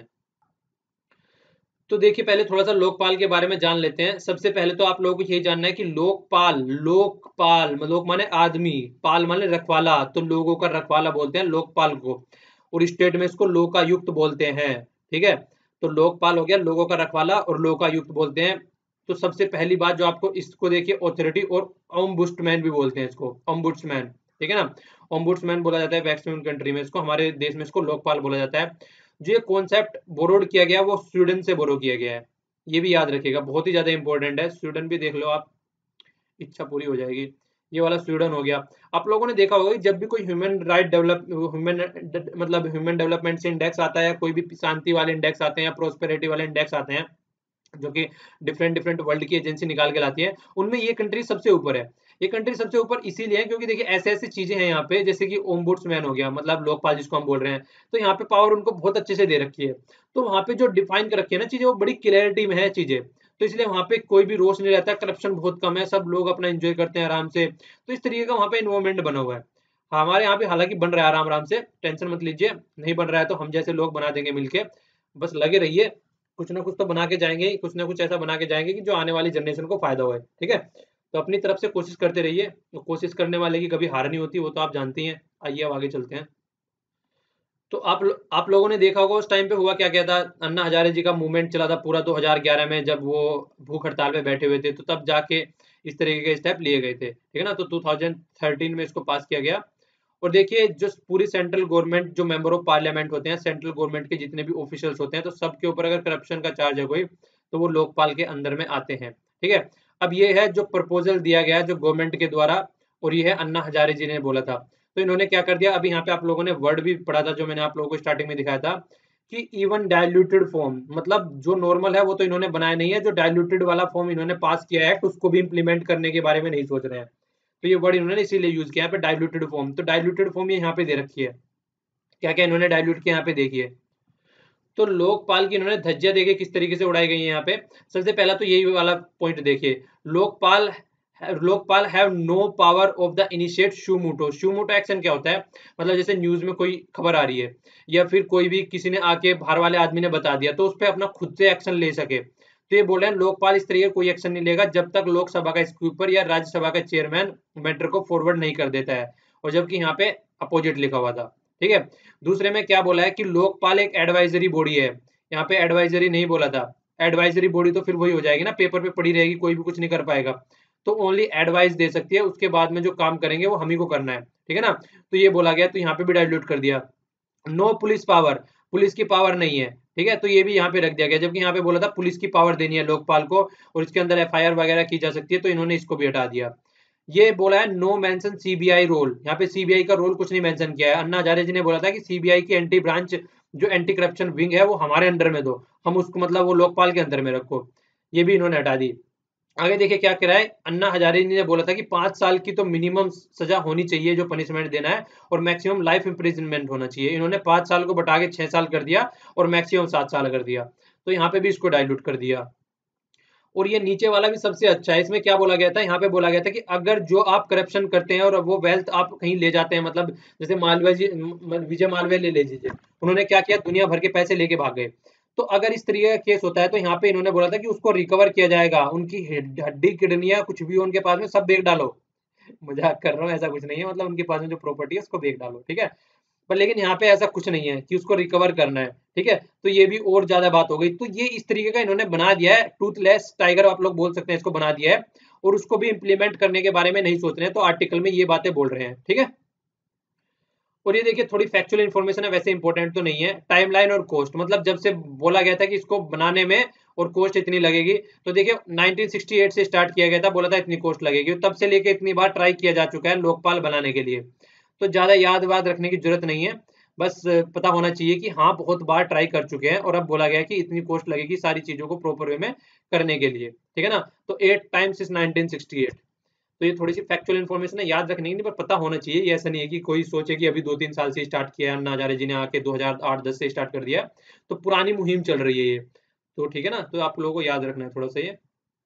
S1: तो देखिए पहले थोड़ा सा लोकपाल के बारे में जान लेते हैं। सबसे पहले तो आप लोगों को यही जानना है कि लोकपाल, लोकपाल लोक माने आदमी, पाल माने रखवाला, तो लोगों का रखवाला बोलते हैं लोकपाल को, और स्टेट में इसको लोकायुक्त बोलते हैं। ठीक है, तो लोकपाल हो गया लोगों का रखवाला, और लोकायुक्त बोलते हैं। तो सबसे पहली बात जो आपको, इसको देखिए ऑथोरिटी, और ओम्बुड्समैन भी बोलते हैं इसको, ओम्बुड्समैन। ठीक है ना, ओम्बुड्समैन बोला जाता है मैक्सिमम कंट्री में इसको, हमारे देश में इसको लोकपाल बोला जाता है। जो ये कॉन्सेप्ट बोरोड किया गया वो स्वीडन से बोरो किया गया है, ये भी याद रखिएगा, बहुत ही ज्यादा इंपॉर्टेंट है। स्वीडन भी देख लो आप, इच्छा पूरी हो जाएगी। ये वाला स्वीडन हो गया। आप लोगों ने देखा होगा कि जब भी कोई ह्यूमन राइट डेवलप, ह्यूमन मतलब ह्यूमन डेवलपमेंट से इंडेक्स आता है, कोई भी शांति वाले इंडेक्स आते हैं या प्रोस्पेरिटी वाले इंडेक्स आते हैं, जो कि डिफरेंट डिफरेंट वर्ल्ड की एजेंसी निकाल के लाती है, उनमें ये कंट्री सबसे ऊपर है। ये कंट्री सबसे ऊपर इसीलिए है क्योंकि देखिए ऐसे ऐसी चीजें हैं यहाँ पे, जैसे कि ओम्बुड्समैन हो गया, मतलब लोकपाल जिसको हम बोल रहे हैं, तो यहाँ पे पावर उनको बहुत अच्छे से दे रखी है। तो वहां पे जो डिफाइन कर रखी है ना चीजें, वो बड़ी क्लियरिटी में है चीजें। तो इसलिए वहां पे कोई भी रोष नहीं रहता, करप्शन बहुत कम है, सब लोग अपना एंजॉय करते हैं आराम से। तो इस तरीके का वहां पे इन्वायरमेंट बना हुआ है। हमारे यहाँ पे हालांकि बन रहा है आराम आराम से, टेंशन मत लीजिए। नहीं बन रहा है तो हम जैसे लोग बना देंगे मिलके, बस लगे रहिए। कुछ ना कुछ तो बना के जाएंगे, कुछ ना कुछ ऐसा बना के जाएंगे कि जो आने वाली जनरेशन को फायदा होए। ठीक है, तो अपनी तरफ से कोशिश करते रहिए, तो कोशिश करने वाले की कभी हार नहीं होती, वो तो आप जानती हैं। आइए अब आगे चलते हैं। तो आप लोगों ने देखा होगा उस टाइम पे हुआ क्या क्या था। अन्ना हजारे जी का मूवमेंट चला था पूरा 2011 में, जब वो भूख हड़ताल पे बैठे हुए थे, तो तब जाके इस तरीके के स्टेप लिए गए थे। ठीक है ना, तो 2013 में इसको पास किया गया। और देखिए जो पूरी सेंट्रल गवर्नमेंट, जो मेंबर ऑफ पार्लियामेंट होते हैं, सेंट्रल गवर्नमेंट के जितने भी ऑफिशियल्स होते हैं, तो सबके ऊपर अगर करप्शन का चार्ज है कोई, तो वो लोकपाल के अंदर में आते हैं। ठीक है, अब ये है जो प्रपोजल दिया गया है जो गवर्नमेंट के द्वारा, और ये है अन्ना हजारे जी ने बोला था। तो इन्होंने क्या कर दिया, अभी यहाँ पे आप लोगों ने वर्ड भी पढ़ा था जो मैंने आप लोगों को स्टार्टिंग में दिखाया था, कि इवन डायल्यूटेड फॉर्म, मतलब जो नॉर्मल है वो तो इन्होंने बनाया नहीं है, जो डायल्यूटेड वाला फॉर्म इन्होंने पास किया है एक्ट, उसको भी इंप्लीमेंट करने के बारे में नहीं सोच रहे हैं। तो ये वर्ड इन्होंने इसीलिए यूज किया यहाँ पे डाइल्यूटेड फॉर्म। तो डाइल्यूटेड फॉर्म ये यहाँ पे दे रखी है, क्या क्या इन्होंने डाइल्यूट किया यहाँ पे देखिए। तो लोकपाल की इन्होंने धज्जियां देखिए किस तरीके से उड़ाई गई है यहाँ पे। सबसे पहला तो यही वाला पॉइंट देखिए, Lokpal Lokpal have no power of the initiate suo motu. Suo motu action क्या होता है, मतलब जैसे न्यूज में कोई खबर आ रही है या फिर कोई भी किसी ने आके बाहर वाले आदमी ने बता दिया तो उस पर अपना खुद से एक्शन ले सके। तो ये बोल रहे हैं लोकपाल इस तरीके कोई एक्शन नहीं लेगा जब तक लोकसभा का स्पीकर या राज्यसभा का चेयरमैन मैटर को फॉरवर्ड नहीं कर देता है, और जबकि यहाँ पे अपोजिट लिखा हुआ था, ठीक है। दूसरे में क्या बोला है कि लोकपाल एक एडवाइजरी बॉडी है, यहाँ पे एडवाइजरी नहीं बोला था। एडवाइजरी बॉडी तो फिर वही हो जाएगी ना, पेपर पे पड़ी रहेगी, कोई भी कुछ नहीं कर पाएगा। तो ओनली एडवाइस दे सकती है, उसके बाद में जो काम करेंगे वो हम ही को करना है, ठीक है ना। तो ये बोला गया, तो यहाँ पे भी डाइल्यूट कर दिया। नो पुलिस पावर, पुलिस की पावर नहीं है, ठीक है, तो ये भी यहाँ पे रख दिया गया, जबकि यहाँ पे बोला था पुलिस की पावर देनी है लोकपाल को और इसके अंदर एफआईआर वगैरह की जा सकती है, तो इन्होंने इसको भी हटा दिया। ये बोला है नो मेंशन सीबीआई रोल, यहाँ पे सीबीआई का रोल कुछ नहीं मेंशन किया है। अन्ना हजारे जी ने बोला था कि सीबीआई की एंटी ब्रांच जो एंटी करप्शन विंग है वो हमारे अंडर में दो, हम उसको मतलब वो लोकपाल के अंदर में रखो, ये भी इन्होंने हटा दी। आगे देखिए क्या कह रहा है, अन्ना हजारे जी ने बोला था कि 5 साल की तो मिनिमम सजा होनी चाहिए जो पनिशमेंट देना है, और मैक्सिमम लाइफ इंप्रिजनमेंट होना चाहिए। इन्होंने 5 साल को बढ़ा के 6 साल कर दिया और मैक्सिमम 7 साल कर दिया, तो यहाँ पे भी इसको डाइल्यूट कर दिया। और ये नीचे वाला भी सबसे अच्छा है, इसमें क्या बोला गया था, यहाँ पे बोला गया था कि अगर जो आप करप्शन करते हैं और वो वेल्थ आप कहीं ले जाते हैं, मतलब जैसे मालवीय जी, विजय मालवीय ले लीजिए, उन्होंने क्या किया, दुनिया भर के पैसे लेके भाग गए। तो अगर इस तरीके का केस होता है तो यहाँ पे इन्होंने बोला था कि उसको रिकवर किया जाएगा, उनकी हड्डी किडनियां कुछ भी हो उनके पास में सब बेच डालो। मजाक कर रहा हूँ, ऐसा कुछ नहीं है, मतलब उनके पास में जो प्रॉपर्टी है उसको बेच डालो, ठीक है। पर लेकिन यहाँ पे ऐसा कुछ नहीं है कि उसको रिकवर करना है, ठीक है। तो ये भी और ज्यादा बात हो गई। तो ये इस तरीके का इन्होंने बना दिया है, टूथलेस टाइगर आप लोग बोल सकते हैं, इसको बना दिया है, और उसको भी इंप्लीमेंट करने के बारे में नहीं सोच रहे हैं, तो आर्टिकल में ये बातें बोल रहे हैं, ठीक है। और ये देखिए थोड़ी फैक्चुअल इन्फॉर्मेशन है, वैसे इंपॉर्टेंट तो नहीं है। टाइमलाइन और कॉस्ट, मतलब जब से बोला गया था कि इसको बनाने में और कॉस्ट इतनी लगेगी, तो देखिए 1968 से स्टार्ट किया गया था, बोला था इतनी कॉस्ट लगेगी, तब से लेके इतनी बार ट्राई किया जा चुका है लोकपाल बनाने के लिए। तो ज्यादा याद वाद रखने की जरूरत नहीं है, बस पता होना चाहिए कि हाँ बहुत बार ट्राई कर चुके हैं और अब बोला गया है कि इतनी कॉस्ट लगेगी सारी चीजों को प्रॉपर वे में करने के लिए, ठीक है ना। तो 8 टाइम्स इज 1968। तो ये थोड़ी सी फैक्चुअल इन्फॉर्मेशन है, याद रखने की नहीं, पर पता होना चाहिए। ये ऐसा नहीं है कि कोई सोचे कि अभी 2-3 साल से स्टार्ट किया है, अन्ना हजारे जी ने आके 2008-10 से स्टार्ट कर दिया है, तो पुरानी मुहिम चल रही है ये, तो ठीक है ना। तो आप लोगों को याद रखना है थोड़ा सा ये।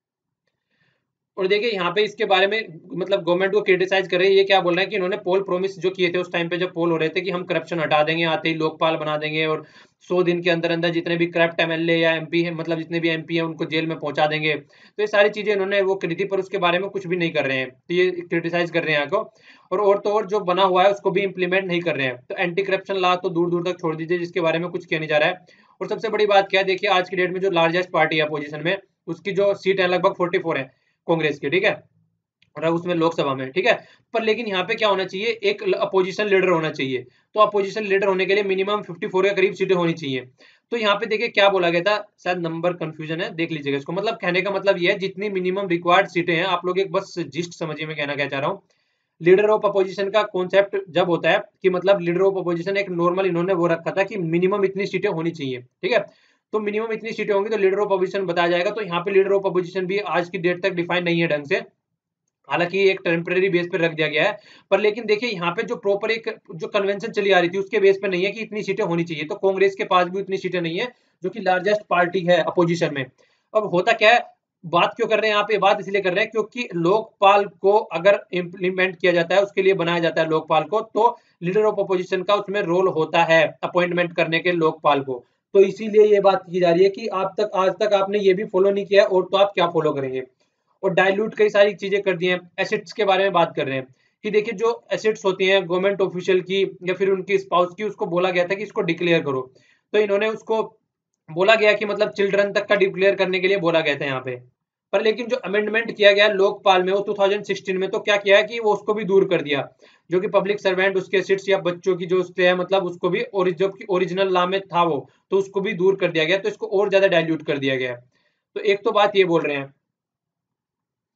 S1: और देखिए यहाँ पे इसके बारे में मतलब गवर्नमेंट को क्रिटिसाइज कर रहे हैं, ये क्या बोल रहे हैं कि इन्होंने पोल प्रोमिस जो किए थे उस टाइम पे, जब पोल हो रहे थे कि हम करप्शन हटा देंगे, आते ही लोकपाल बना देंगे और 100 दिन के अंदर अंदर जितने भी करप्ट एमएलए या एमपी है, मतलब जितने भी एमपी है उनको जेल में पहुंचा देंगे। तो ये सारी चीजें इन्होंने वो करी थी, पर उसके बारे में कुछ भी नहीं कर रहे हैं, तो ये क्रिटिसाइज कर रहे हैं यहाँ को। और तो और जो बना हुआ है उसको भी इंप्लीमेंट नहीं कर रहे हैं। तो एंटी करप्शन लॉ तो दूर दूर तक छोड़ दीजिए, जिसके बारे में कुछ किया नहीं जा रहा है। और सबसे बड़ी बात क्या है, देखिए आज की डेट में जो लार्जेस्ट पार्टी है अपोजिशन में, उसकी जो सीट है लगभग 44 है कांग्रेस की, ठीक है, और अब उसमें लोकसभा में, ठीक है। पर लेकिन यहाँ पे क्या होना चाहिए, एक अपोजिशन लीडर होना चाहिए। तो अपोजिशन लीडर होने के लिए मिनिमम 54 के करीब सीटें होनी चाहिए। तो यहाँ पे देखिए क्या बोला गया था, शायद नंबर कंफ्यूजन है, देख लीजिएगा इसको। मतलब कहने का मतलब ये है जितनी मिनिमम रिक्वायर्ड सीटें हैं, आप लोग एक बस जिस्ट समझिए मैं कहना क्या चाह रहा हूँ। लीडर ऑफ अपोजिशन का कॉन्सेप्ट जब होता है कि मतलब लीडर ऑफ अपोजिशन एक नॉर्मल इन्होंने वो रखा था कि मिनिमम इतनी सीटें होनी चाहिए, ठीक है। तो मिनिमम इतनी सीटें होंगी तो लीडर ऑफ अपोजिशन बताया जाएगा। तो यहाँ पे लीडर ऑफ अपोजिशन भी आज की डेट तक डिफाइन नहीं है ढंग से, हालांकि एक टेम्परेरी बेस पे रख दिया गया है। पर लेकिन देखिए यहाँ पे जो प्रॉपर एक जो कन्वेंशन चली आ रही थी उसके बेस पे नहीं है कि इतनी सीटें होनी चाहिए। तो कांग्रेस के पास भी उतनी सीटें नहीं है, जो कि लार्जेस्ट पार्टी है अपोजिशन में। अब होता क्या है, बात क्यों कर रहे हैं यहाँ पे, बात इसलिए कर रहे हैं क्योंकि लोकपाल को अगर इम्प्लीमेंट किया जाता है, उसके लिए बनाया जाता है लोकपाल को, तो लीडर ऑफ अपोजिशन का उसमें रोल होता है अपॉइंटमेंट करने के लोकपाल को। तो इसीलिए ये बात की जा रही है कि आप तक आज तक आपने ये भी फॉलो नहीं किया और तो आप क्या फॉलो करेंगे। और डाइल्यूट कई सारी चीजें कर दी हैं। एसेट्स के बारे में बात कर रहे हैं कि देखिए जो एसेट्स होती हैं गवर्नमेंट ऑफिशियल की या फिर उनकी स्पाउस की, उसको बोला गया था कि इसको डिक्लेयर करो। तो इन्होंने उसको बोला गया कि मतलब चिल्ड्रन तक का डिक्लेयर करने के लिए बोला गया था यहाँ पे। पर लेकिन जो अमेंडमेंट किया गया लोकपाल में वो 2016 में, तो क्या किया है कि वो उसको भी दूर कर दिया, जो कि पब्लिक सर्वेंट उसके एसेट्स या बच्चों की जो उससे है, मतलब उसको भी जो कि ओरिजिनल लॉ में था वो, तो उसको भी दूर कर दिया गया। तो इसको और ज्यादा डाइल्यूट कर दिया गया। तो एक तो बात ये बोल रहे हैं।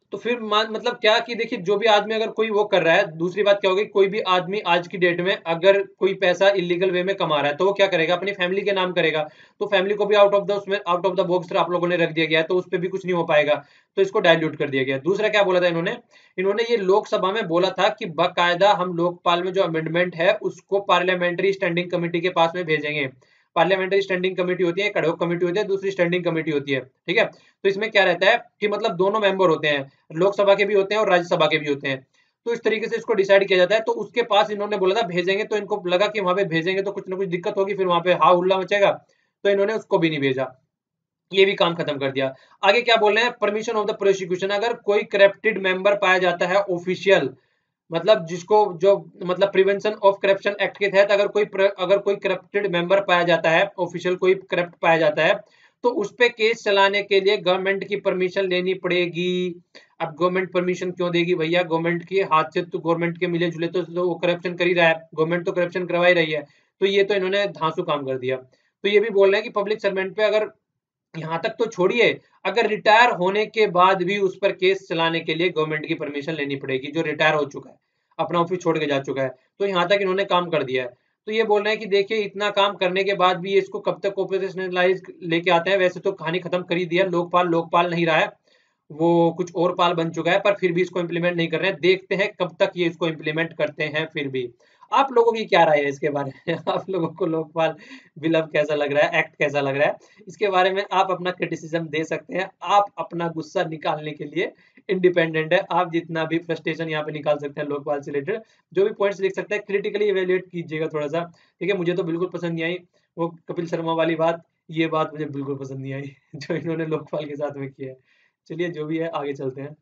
S1: तो फिर मतलब क्या कि देखिए जो भी आदमी अगर कोई वो कर रहा है, दूसरी बात क्या होगी, कोई भी आदमी आज की डेट में अगर कोई पैसा इलीगल वे में कमा रहा है तो वो क्या करेगा, अपनी फैमिली के नाम करेगा। तो फैमिली को भी आउट ऑफ द उसमें आउट ऑफ द बॉक्स आप लोगों ने रख दिया गया है, तो उस पर भी कुछ नहीं हो पाएगा। तो इसको डायल्यूट कर दिया गया। दूसरा क्या बोला था इन्होंने, इन्होंने ये लोकसभा में बोला था कि बाकायदा हम लोकपाल में जो अमेंडमेंट है उसको पार्लियामेंट्री स्टैंडिंग कमेटी के पास में भेजेंगे। पार्लियामेंट्री स्टैंडिंग कमेटी होती है, एक एडहॉक कमेटी होती है, दूसरी स्टैंडिंग कमेटी होती है, ठीक है। तो इसमें क्या रहता है कि मतलब दोनों मेंबर होते हैं, लोकसभा के भी होते हैं और राज्यसभा के भी होते हैं। तो इस तरीके से इसको डिसाइड किया जाता है। तो उसके पास इन्होंने बोला था भेजेंगे, तो इनको लगा कि वहां पे भेजेंगे तो कुछ ना कुछ दिक्कत होगी, फिर वहां पे हा हुल्ला मचेगा, तो इन्होंने उसको भी नहीं भेजा, ये भी काम खत्म कर दिया। आगे क्या बोल रहे हैं, परमिशन ऑफ द प्रोसिक्यूशन, अगर कोई करप्टेड मेंबर पाया जाता है ऑफिशियल, मतलब जिसको जो मतलब प्रिवेंशन ऑफ करप्शन एक्ट के तहत अगर कोई करप्टेड मेंबर पाया जाता है, ऑफिशियल कोई करप्ट पाया जाता है, तो उस पे केस चलाने के लिए गवर्नमेंट की परमिशन लेनी पड़ेगी। अब गवर्नमेंट परमिशन क्यों देगी भैया, गवर्नमेंट के हाथ से तो गवर्नमेंट के मिले जुले तो वो करप्शन कर ही रहा है, गवर्नमेंट तो करप्शन करवा ही रही है। तो ये तो इन्होंने धांसू काम कर दिया। तो ये भी बोल रहे हैं कि पब्लिक सर्वेंट पे अगर, यहाँ तक तो छोड़िए, अगर रिटायर होने के बाद भी उस पर केस चलाने के लिए गवर्नमेंट की परमिशन लेनी पड़ेगी, जो रिटायर हो चुका है, अपना ऑफिस छोड़ के जा चुका है। तो यहाँ तक इन्होंने काम कर दिया है। तो ये बोल रहे हैं कि देखिए इतना काम करने के बाद भी इसको कब तक ऑपरेशनलाइज लेके आते हैं। वैसे तो कहानी खत्म कर ही दिया, लोकपाल लोकपाल नहीं रहा है, वो कुछ और पाल बन चुका है, पर फिर भी इसको इम्प्लीमेंट नहीं कर रहे हैं। देखते हैं कब तक ये इसको इम्प्लीमेंट करते हैं। फिर भी आप लोगों की क्या राय है इसके बारे में? आप लोगों को लोकपाल बिल अब कैसा लग रहा है, एक्ट कैसा लग रहा है, इसके बारे में आप अपना क्रिटिसिज्म दे सकते हैं। आप अपना गुस्सा निकालने के लिए इंडिपेंडेंट है, आप जितना भी फ्रस्ट्रेशन यहाँ पे निकाल सकते हैं लोकपाल से रिलेटेड, जो भी पॉइंट्स लिख सकते हैं, क्रिटिकली इवेल्युएट कीजिएगा थोड़ा सा, ठीक है। मुझे तो बिल्कुल पसंद नहीं आई वो कपिल शर्मा वाली बात, ये बात मुझे बिल्कुल पसंद नहीं आई जो इन्होंने लोकपाल के साथ में किया है। चलिए जो भी है आगे चलते हैं।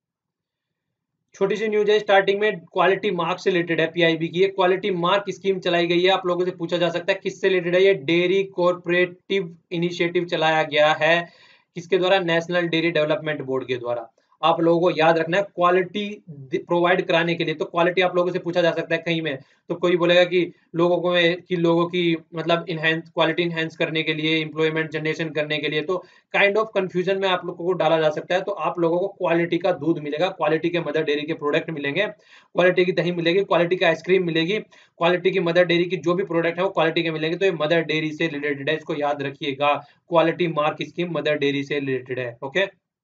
S1: छोटी सी न्यूज है स्टार्टिंग में, क्वालिटी मार्क से रिलेटेड है, पीआईबी की एक क्वालिटी मार्क स्कीम चलाई गई है। आप लोगों से पूछा जा सकता है किससे रिलेटेड है, ये डेयरी कोऑपरेटिव इनिशिएटिव चलाया गया है, किसके द्वारा, नेशनल डेयरी डेवलपमेंट बोर्ड के द्वारा। आप लोगों को याद रखना है क्वालिटी प्रोवाइड कराने के लिए, तो क्वालिटी आप लोगों से पूछा जा सकता है कहीं में, तो कोई बोलेगा कि लोगों की मतलब इनहेंस क्वालिटी इनहेंस करने के लिए, एम्प्लॉयमेंट जनरेशन करने के लिए, तो काइंड ऑफ कंफ्यूजन में आप लोगों को डाला जा सकता है। तो आप लोगों को क्वालिटी का दूध मिलेगा, क्वालिटी के मदर डेयरी के प्रोडक्ट मिलेंगे, क्वालिटी की दही मिलेगी, क्वालिटी की आइसक्रीम मिलेगी, क्वालिटी की मदर डेयरी की जो भी प्रोडक्ट है वो क्वालिटी के मिलेंगे। तो ये मदर डेयरी से रिलेटेड है, इसको याद रखिएगा, quality mark scheme Mother Dairy से रिलेटेड है, ओके।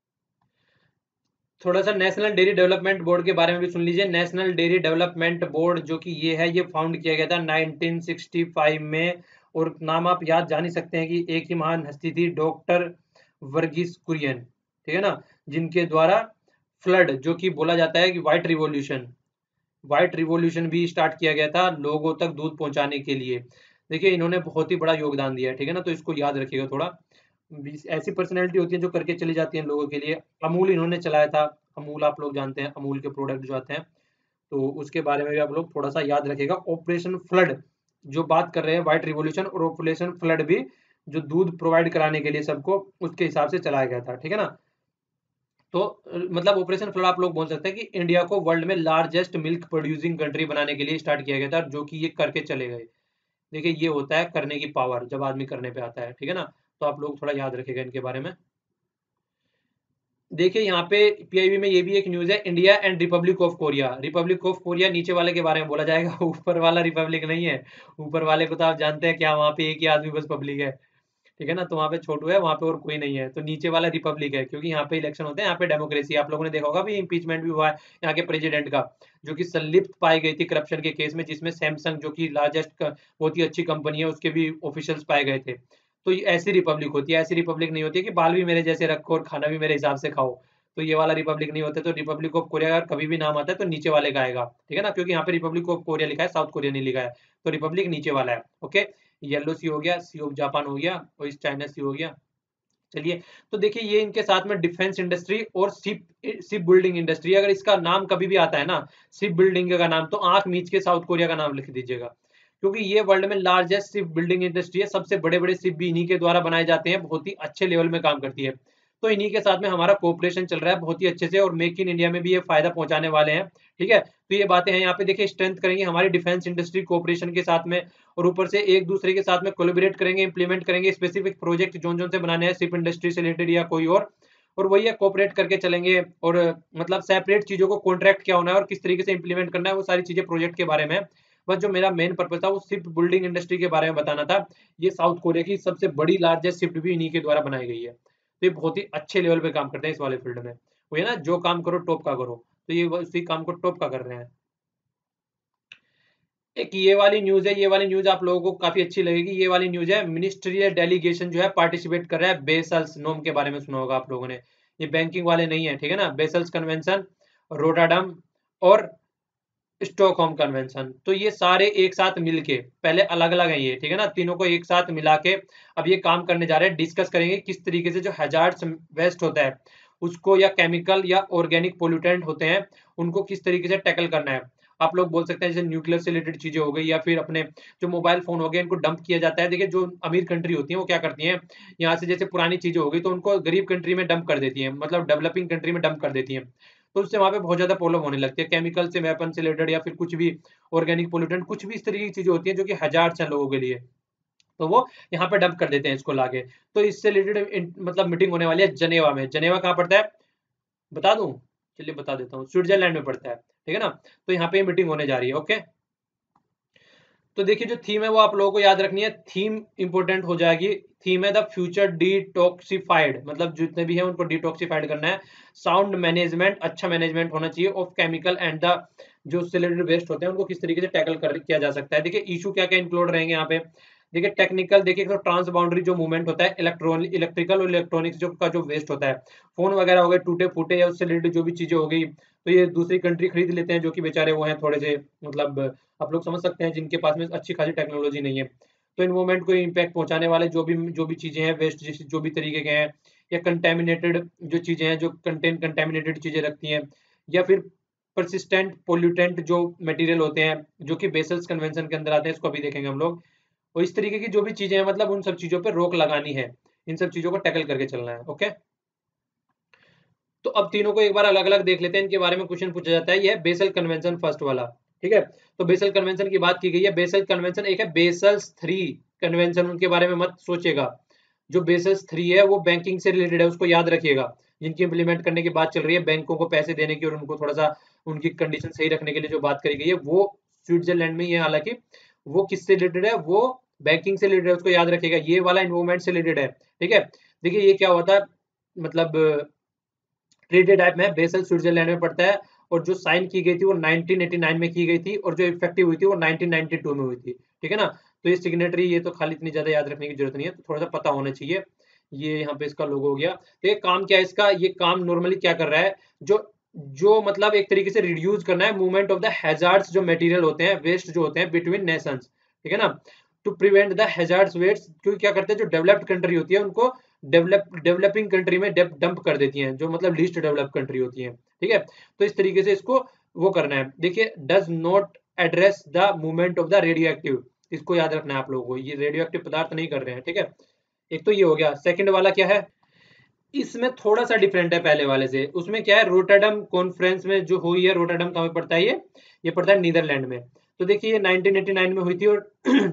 S1: थोड़ा सा नेशनल डेयरी डेवलपमेंट बोर्ड के बारे में भी सुन लीजिए। नेशनल डेयरी डेवलपमेंट बोर्ड जो कि ये है, ये फाउंड किया गया था 1965 में, और नाम आप याद जान ही सकते हैं कि एक ही महान हस्ती थी, डॉक्टर वर्गीस कुरियन, ठीक है ना, जिनके द्वारा फ्लड, जो कि बोला जाता है कि व्हाइट रिवॉल्यूशन भी स्टार्ट किया गया था लोगों तक दूध पहुंचाने के लिए। देखिए इन्होंने बहुत ही बड़ा योगदान दिया है, ठीक है ना, तो इसको याद रखिएगा थोड़ा। ऐसी पर्सनैलिटी होती है जो करके चली जाती है लोगों के लिए। अमूल इन्होंने चलाया था, अमूल आप लोग जानते हैं, अमूल के प्रोडक्ट जो आते हैं, तो उसके बारे में भी आप लोग थोड़ा सा याद रखिएगा। ऑपरेशन फ्लड जो बात कर रहे हैं, व्हाइट रिवॉल्यूशन और ऑपरेशन फ्लड भी जो दूध प्रोवाइड कराने के लिए सबको, उसके हिसाब से चलाया गया था, ठीक है ना। तो मतलब ऑपरेशन फ्लड आप लोग बोल सकते हैं कि इंडिया को वर्ल्ड में लार्जेस्ट मिल्क प्रोड्यूसिंग कंट्री बनाने के लिए स्टार्ट किया गया था, जो कि ये करके चले गए। देखिए ये होता है करने की पावर, जब आदमी करने पे आता है, ठीक है ना। तो आप लोग थोड़ा याद रखिएगा इनके बारे में। देखिए यहाँ पे पीआईबी में ये भी एक न्यूज है, India and Republic of Korea. Republic of Korea नीचे वाले के बारे में बोला जाएगा, ऊपर वाला रिपब्लिक नहीं है। ऊपर वाले को तो आप जानते हैं क्या, वहां पे एक ही आदमी बस पब्लिक है, ठीक है ना, तो वहाँ पे छोटू है, वहाँ पे और कोई नहीं है। तो नीचे वाला रिपब्लिक है, क्योंकि यहाँ पे इलेक्शन होते हैं, यहाँ पे डेमोक्रेसी। आप लोगों ने देखा होगा भी, इम्पीचमेंट भी हुआ है यहाँ के प्रेसिडेंट का, जो कि संलिप्त पाई गई थी करप्शन के केस में, जिसमें सैमसंग जो कि लार्जेस्ट बहुत ही अच्छी कंपनी है, उसके भी ऑफिशियल्स पाए गए थे। तो ये ऐसी रिपब्लिक होती है, ऐसी रिपब्लिक नहीं होती है कि बाल भी मेरे जैसे रखो और खाना भी मेरे हिसाब से खाओ। तो ये वाला रिपब्लिक नहीं होता। तो रिपब्लिक ऑफ कोरिया का कभी भी नाम आता है तो नीचे वाले का आएगा, ठीक है ना, क्योंकि यहाँ पे रिपब्लिक ऑफ कोरिया लिखा है, साउथ कोरिया नहीं लिखा है। तो रिपब्लिक नीचे वाला है, ओके। येलो सी हो गया, सी ऑफ जापान हो गया, और इस चाइना सी हो गया। चलिए, तो देखिए ये इनके साथ में डिफेंस इंडस्ट्री और शिप बिल्डिंग इंडस्ट्री, अगर इसका नाम कभी भी आता है ना, शिप बिल्डिंग का नाम, तो आंख मीच के साउथ कोरिया का नाम लिख दीजिएगा, क्योंकि ये वर्ल्ड में लार्जेस्ट शिप बिल्डिंग इंडस्ट्री है। सबसे बड़े बड़े शिप भी इन्हीं के द्वारा बनाए जाते हैं, बहुत ही अच्छे लेवल में काम करती है। तो इन्हीं के साथ में हमारा कोऑपरेशन चल रहा है बहुत ही अच्छे से, और मेक इन इंडिया में भी ये फायदा पहुंचाने वाले हैं, ठीक है। तो ये बातें हैं यहाँ पे, देखिए स्ट्रेंथ करेंगे हमारी डिफेंस इंडस्ट्री कोऑपरेशन के साथ में, और ऊपर से एक दूसरे के साथ में कोलैबोरेट करेंगे, इंप्लीमेंट करेंगे स्पेसिफिक प्रोजेक्ट जोन जोन से बनाने हैं शिप इंडस्ट्री से रिलेटेड या कोई और, और वही है, कोऑपरेट करके चलेंगे और मतलब सेपरेट चीजों को कॉन्ट्रैक्ट क्या होना है और किस तरीके से इंप्लीमेंट करना है, वो सारी चीजें प्रोजेक्ट के बारे में है। बस जो मेरा मेन पर्पस था वो शिप बिल्डिंग इंडस्ट्री के बारे में बताना था। ये साउथ कोरिया की सबसे बड़ी लार्जेस्ट शिप भी इन्हीं के द्वारा बनाई गई है, तो ये बहुत ही अच्छे लेवल पे काम करते हैं इस वाले फील्ड में। वो है ना, जो काम करो टॉप का करो, तो ये उसी काम को टॉप का कर रहे हैं। एक ये वाली न्यूज है, ये वाली न्यूज आप लोगों को काफी अच्छी लगेगी। ये वाली न्यूज है, मिनिस्ट्रियल डेलीगेशन जो है पार्टिसिपेट कर रहा है बेसल्स नोम के बारे में सुना होगा आप लोगों ने। ये बैंकिंग वाले नहीं है, ठीक है ना, बेसल्स कन्वेंशन, रोटरडम और स्टॉकहोम कन्वेंशन, तो ये सारे एक साथ मिलके, पहले अलग अलग है ये, ठीक है ना, तीनों को एक साथ मिला के अब ये काम करने जा रहे हैं। डिस्कस करेंगे किस तरीके से जो हैजार्ड्स वेस्ट होता है उसको, या केमिकल या ऑर्गेनिक पोल्यूटेंट होते हैं उनको किस तरीके से टैकल करना है। आप लोग बोल सकते हैं जैसे न्यूक्लियर से रिलेटेड चीजें हो गई, या फिर अपने जो मोबाइल फोन हो गए इनको डंप किया जाता है। देखिए जो अमीर कंट्री होती है वो क्या करती हैं, यहाँ से जैसे पुरानी चीजें हो गई तो उनको गरीब कंट्री में डंप कर देती है, मतलब डेवलपिंग कंट्री में डंप कर देती है, तो उससे वहां पे बहुत ज्यादा प्रॉब्लम होने लगती है, केमिकल से, वेपन से रिलेटेड, या फिर कुछ भी ऑर्गेनिक पोल्यूटेंट, कुछ भी इस तरीके की चीजें होती हैं जो कि हजार्ड्स हैं लोगों के लिए, तो वो यहाँ पे डंप कर देते हैं इसको लाके। तो इससे रिलेटेड मतलब मीटिंग होने वाली है जनेवा में। जनेवा कहाँ पड़ता है बता दूं, चलिए बता देता हूँ, स्विट्जरलैंड में पड़ता है, ठीक है ना। तो यहाँ पे मीटिंग होने जा रही है, ओके। तो देखिए जो थीम है वो आप लोगों को याद रखनी है, थीम इंपॉर्टेंट हो जाएगी। थीम है द फ्यूचर डिटॉक्सिफाइड, मतलब जितने भी है उनको डिटॉक्सिफाइड करना है। साउंड मैनेजमेंट, अच्छा मैनेजमेंट होना चाहिए ऑफ केमिकल एंड द जो रिलेटेड वेस्ट होते हैं उनको किस तरीके से टैकल कर किया जा सकता है। देखिए इशू क्या क्या इंक्लूड रहेंगे यहाँ पे। देखिए टेक्निकल, देखिए तो ट्रांस बाउंड्री जो मूवमेंट होता है, इलेक्ट्रिकल और इलेक्ट्रॉनिक्स जो का जो वेस्ट होता है, फोन वगैरह हो गए टूटे फूटे या उससे रिलेटेड जो भी चीजें हो गई, तो ये दूसरी कंट्री खरीद लेते हैं जो कि बेचारे वो हैं थोड़े से, मतलब आप लोग समझ सकते हैं जिनके पास में अच्छी खासी टेक्नोलॉजी नहीं है। तो इन्वायरमेंट को इम्पैक्ट पहुंचाने वाले जो भी चीजें हैं, वेस्ट जो भी तरीके के हैं, या कंटेमिनेटेड जो चीजें हैं, जो कंटेन कंटेमिनेटेड चीजें रखती हैं, या फिर परसिस्टेंट पोल्यूटेंट जो मटेरियल होते हैं जो कि बेसल्स कन्वेंशन के अंदर आते हैं, इसको अभी देखेंगे हम लोग। और इस तरीके की जो भी चीजें हैं, मतलब उन सब चीजों पर रोक लगानी है, इन सब चीजों को टैकल करके चलना है, ओके। तो अब तीनों को एक बार अलग अलग देख लेते हैं, इनके बारे में क्वेश्चन पूछा जाता है। ये है बेसल कन्वेंशन फर्स्ट वाला, ठीक है। तो बेसल कन्वेंशन की बात की गई है। बेसल कन्वेंशन एक है, बेसल्स 3 कन्वेंशन, उनके बारे में मत सोचेगा। जो बेसल्स 3 है वो बैंकिंग से रिलेटेड है, उसको याद रखिएगा। जिनकी इंप्लीमेंट करने की बात चल रही है, बैंकों को पैसे देने की और उनको थोड़ा सा उनकी कंडीशन सही रखने के लिए जो बात करी गई है वो स्विट्जरलैंड में ही है। हालांकि वो किससे रिलेटेड है, वो बैंकिंग से रिलेटेड है, उसको याद रखिएगा। ये वाला इन्वॉल्वमेंट से रिलेटेड है, ठीक है। देखिए ये क्या होता है, मतलब ट्रीटी टाइप में बेसल स्विट्जरलैंड में पड़ता है, और जो साइन की गई थी वो 1989 में की गई थी, और जो इफेक्टिव हुई थी वो 1992 में हुई थी, ठीक है ना। तो ये सिग्नेटरी, ये तो खाली इतनी ज्यादा याद रखने की जरूरत नहीं है, तो थोड़ा सा पता होना चाहिए। ये यहाँ पे इसका लोगो हो गया। तो ये काम क्या है इसका, ये काम नॉर्मली क्या कर रहा है, जो जो मतलब एक तरीके से रिड्यूस करना है मूवमेंट ऑफ द हैजार्ड्स जो मटेरियल होते हैं, वेस्ट जो होते हैं बिटवीन नेशंस, ठीक है ना। To prevent the hazards waste, क्योंकि क्या करते हैं जो डेवलप्ड कंट्री होती है उनको डेवलपिंग कंट्री में डंप कर देती हैं, जो मतलब लीस्ट डेवलप कंट्री होती है, ठीक है। तो इस तरीके से इसको वो करना है। देखिए does not address the movement of the radioactive, इसको याद रखना है आप लोगों को, ये रेडियो एक्टिव पदार्थ नहीं कर रहे हैं, ठीक है। एक तो ये हो गया। सेकंड वाला क्या है, इसमें थोड़ा सा डिफरेंट है पहले वाले से। उसमें क्या है, रोटरडम कॉन्फ्रेंस में जो हुई है, रोटरडम कहाँ पे पड़ता है, ये पड़ता है नीदरलैंड में। तो देखिए ये 1989 में हुई थी और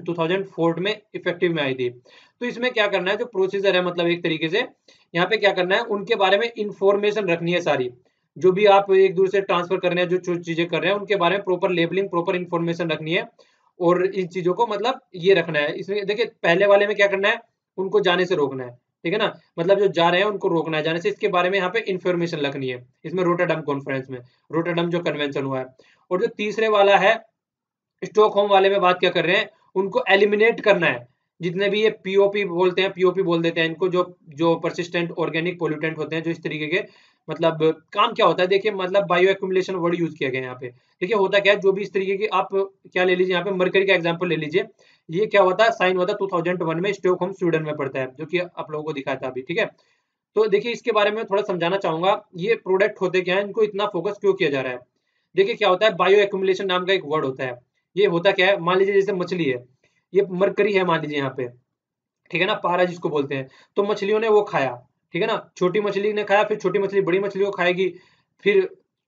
S1: 2004 में इफेक्टिव में आई थी। तो इसमें क्या करना है, जो प्रोसीजर है, मतलब एक तरीके से यहाँ पे क्या करना है, उनके बारे में इंफॉर्मेशन रखनी है सारी, जो भी आप एक दूसरे से ट्रांसफर कर रहे हैं, जो चीजें कर रहे हैं उनके बारे में प्रॉपर लेबलिंग, प्रॉपर इंफॉर्मेशन रखनी है। और इन चीजों को मतलब ये रखना है। इसमें देखिए पहले वाले में क्या करना है, उनको जाने से रोकना है, ठीक है ना, मतलब जो जा रहे हैं उनको रोकना है जाने से, इसके बारे में यहाँ पे इंफॉर्मेशन रखनी है। इसमें रोटरडम कॉन्फ्रेंस में, रोटरडम जो कन्वेंशन हुआ है। और जो तीसरे वाला है, स्टॉकहोम वाले में बात क्या कर रहे हैं, उनको एलिमिनेट करना है। जितने भी ये पीओपी बोलते हैं, पीओपी बोल देते हैं इनको, जो जो परसिस्टेंट ऑर्गेनिक पोल्यूटेंट होते हैं, जो इस तरीके के, मतलब काम क्या होता है, देखिए मतलब बायो एक्यूमुलेशन वर्ड यूज किया गया है यहाँ पे। देखिए होता क्या है, जो भी इस तरीके की आप क्या ले लीजिए, यहाँ पे मरकरी का एग्जांपल ले लीजिए। ये क्या होता है, साइन होता है 2001 में, स्टॉकहोम स्वीडन में पड़ता है, जो कि आप लोगों को दिखाया था अभी, ठीक है। तो देखिए इसके बारे में थोड़ा समझाना चाहूंगा, ये प्रोडक्ट होते क्या है, इनको इतना फोकस क्यों किया जा रहा है। देखिए क्या होता है, बायो एक्यूमुलेशन नाम का एक वर्ड होता है। ये होता क्या है, मान लीजिए जैसे मछली है, ये मरकरी है मान लीजिए यहाँ पे, ठीक है ना, पारा जिसको बोलते हैं। तो मछलियों ने वो खाया, ठीक है ना, छोटी मछली ने खाया, फिर छोटी मछली बड़ी मछली को खाएगी, फिर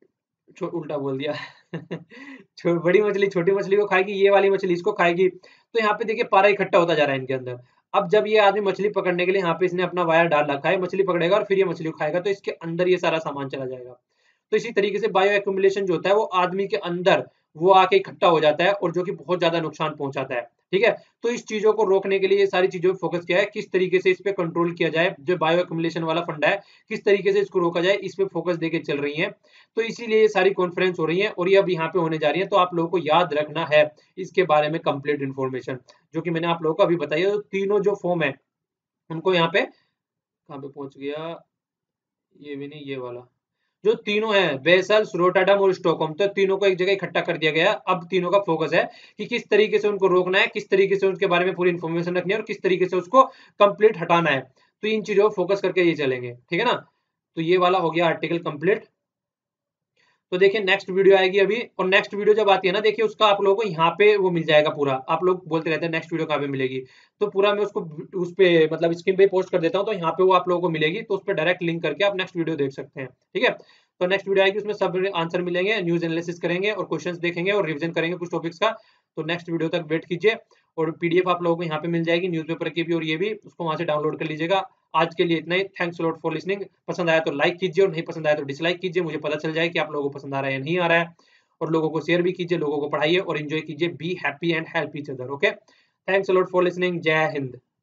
S1: उल्टा बोल दिया बड़ी मछली छोटी मछली को खाएगी, ये वाली मछली इसको खाएगी। तो यहाँ पे देखिए पारा इकट्ठा होता जा रहा है इनके अंदर। अब जब ये आदमी मछली पकड़ने के लिए यहाँ पे इसने अपना वायर डाल रखा है, मछली पकड़ेगा और फिर ये मछली को खाएगा, तो इसके अंदर ये सारा सामान चला जाएगा। तो इसी तरीके से बायो एक्यूमुलेशन जो होता है वो आदमी के अंदर वो आके इकट्ठा हो जाता है और जो कि बहुत ज्यादा नुकसान पहुंचाता है। ठीक है, तो इस चीजों को रोकने के लिए ये सारी चीजों पे फोकस किया है, किस तरीके से इस पे कंट्रोल किया जाए, जो बायो एक्यूमुलेशन वाला फंडा है किस तरीके से इसको रोका जाए, इस पे फोकस देके चल रही है। तो इसीलिए ये सारी कॉन्फ्रेंस हो रही है और ये अब यहाँ पे होने जा रही है। तो आप लोगों को याद रखना है इसके बारे में कंप्लीट इन्फॉर्मेशन, जो कि मैंने आप लोगों को अभी बताई है। तो तीनों जो फॉर्म है उनको यहाँ पे कहाँ पे पहुंच गया, ये भी नहीं, ये वाला जो तीनों है बेसल्स, रोटरडम और स्टॉकहोम, तो तीनों को एक जगह इकट्ठा कर दिया गया। अब तीनों का फोकस है कि किस तरीके से उनको रोकना है, किस तरीके से उनके बारे में पूरी इन्फॉर्मेशन रखनी है और किस तरीके से उसको कंप्लीट हटाना है। तो इन चीजों को फोकस करके ये चलेंगे, ठीक है ना। तो ये वाला हो गया आर्टिकल कंप्लीट। तो देखिए नेक्स्ट वीडियो आएगी अभी, और नेक्स्ट वीडियो जब आती है ना, देखिए उसका आप लोगों को यहाँ पे वो मिल जाएगा पूरा। आप लोग बोलते रहते हैं नेक्स्ट वीडियो कहाँ पे मिलेगी, तो पूरा मैं उसको उस पे मतलब स्क्रीन पे पोस्ट कर देता हूँ, तो यहाँ पे वो आप लोगों को मिलेगी, तो उस पर डायरेक्ट लिंक करके आप नेक्स्ट वीडियो देख सकते हैं। ठीक है, तो नेक्स्ट वीडियो आएगी, उसमें सब आंसर मिलेंगे, न्यूज एनालिसिस करेंगे और क्वेश्चंस देखेंगे और रिविजन करेंगे कुछ टॉपिक्स का। तो नेक्स्ट वीडियो तक वेट कीजिए, और पीडीएफ आप लोगों को यहाँ पे मिल जाएगी न्यूज़पेपर की भी, और ये भी उसको वहां से डाउनलोड कर लीजिएगा। आज के लिए इतना ही। Thanks lot for listening. पसंद आया तो लाइक कीजिए और नहीं पसंद आया तो डिसलाइक कीजिए, मुझे पता चल जाए कि आप लोगों को पसंद आ रहा है या नहीं आ रहा है। और लोगों को शेयर भी कीजिए, लोगों को पढ़ाइए और एंजॉय कीजिए। Be happy and help each other. Okay, thanks lot for listening. जय हिंद।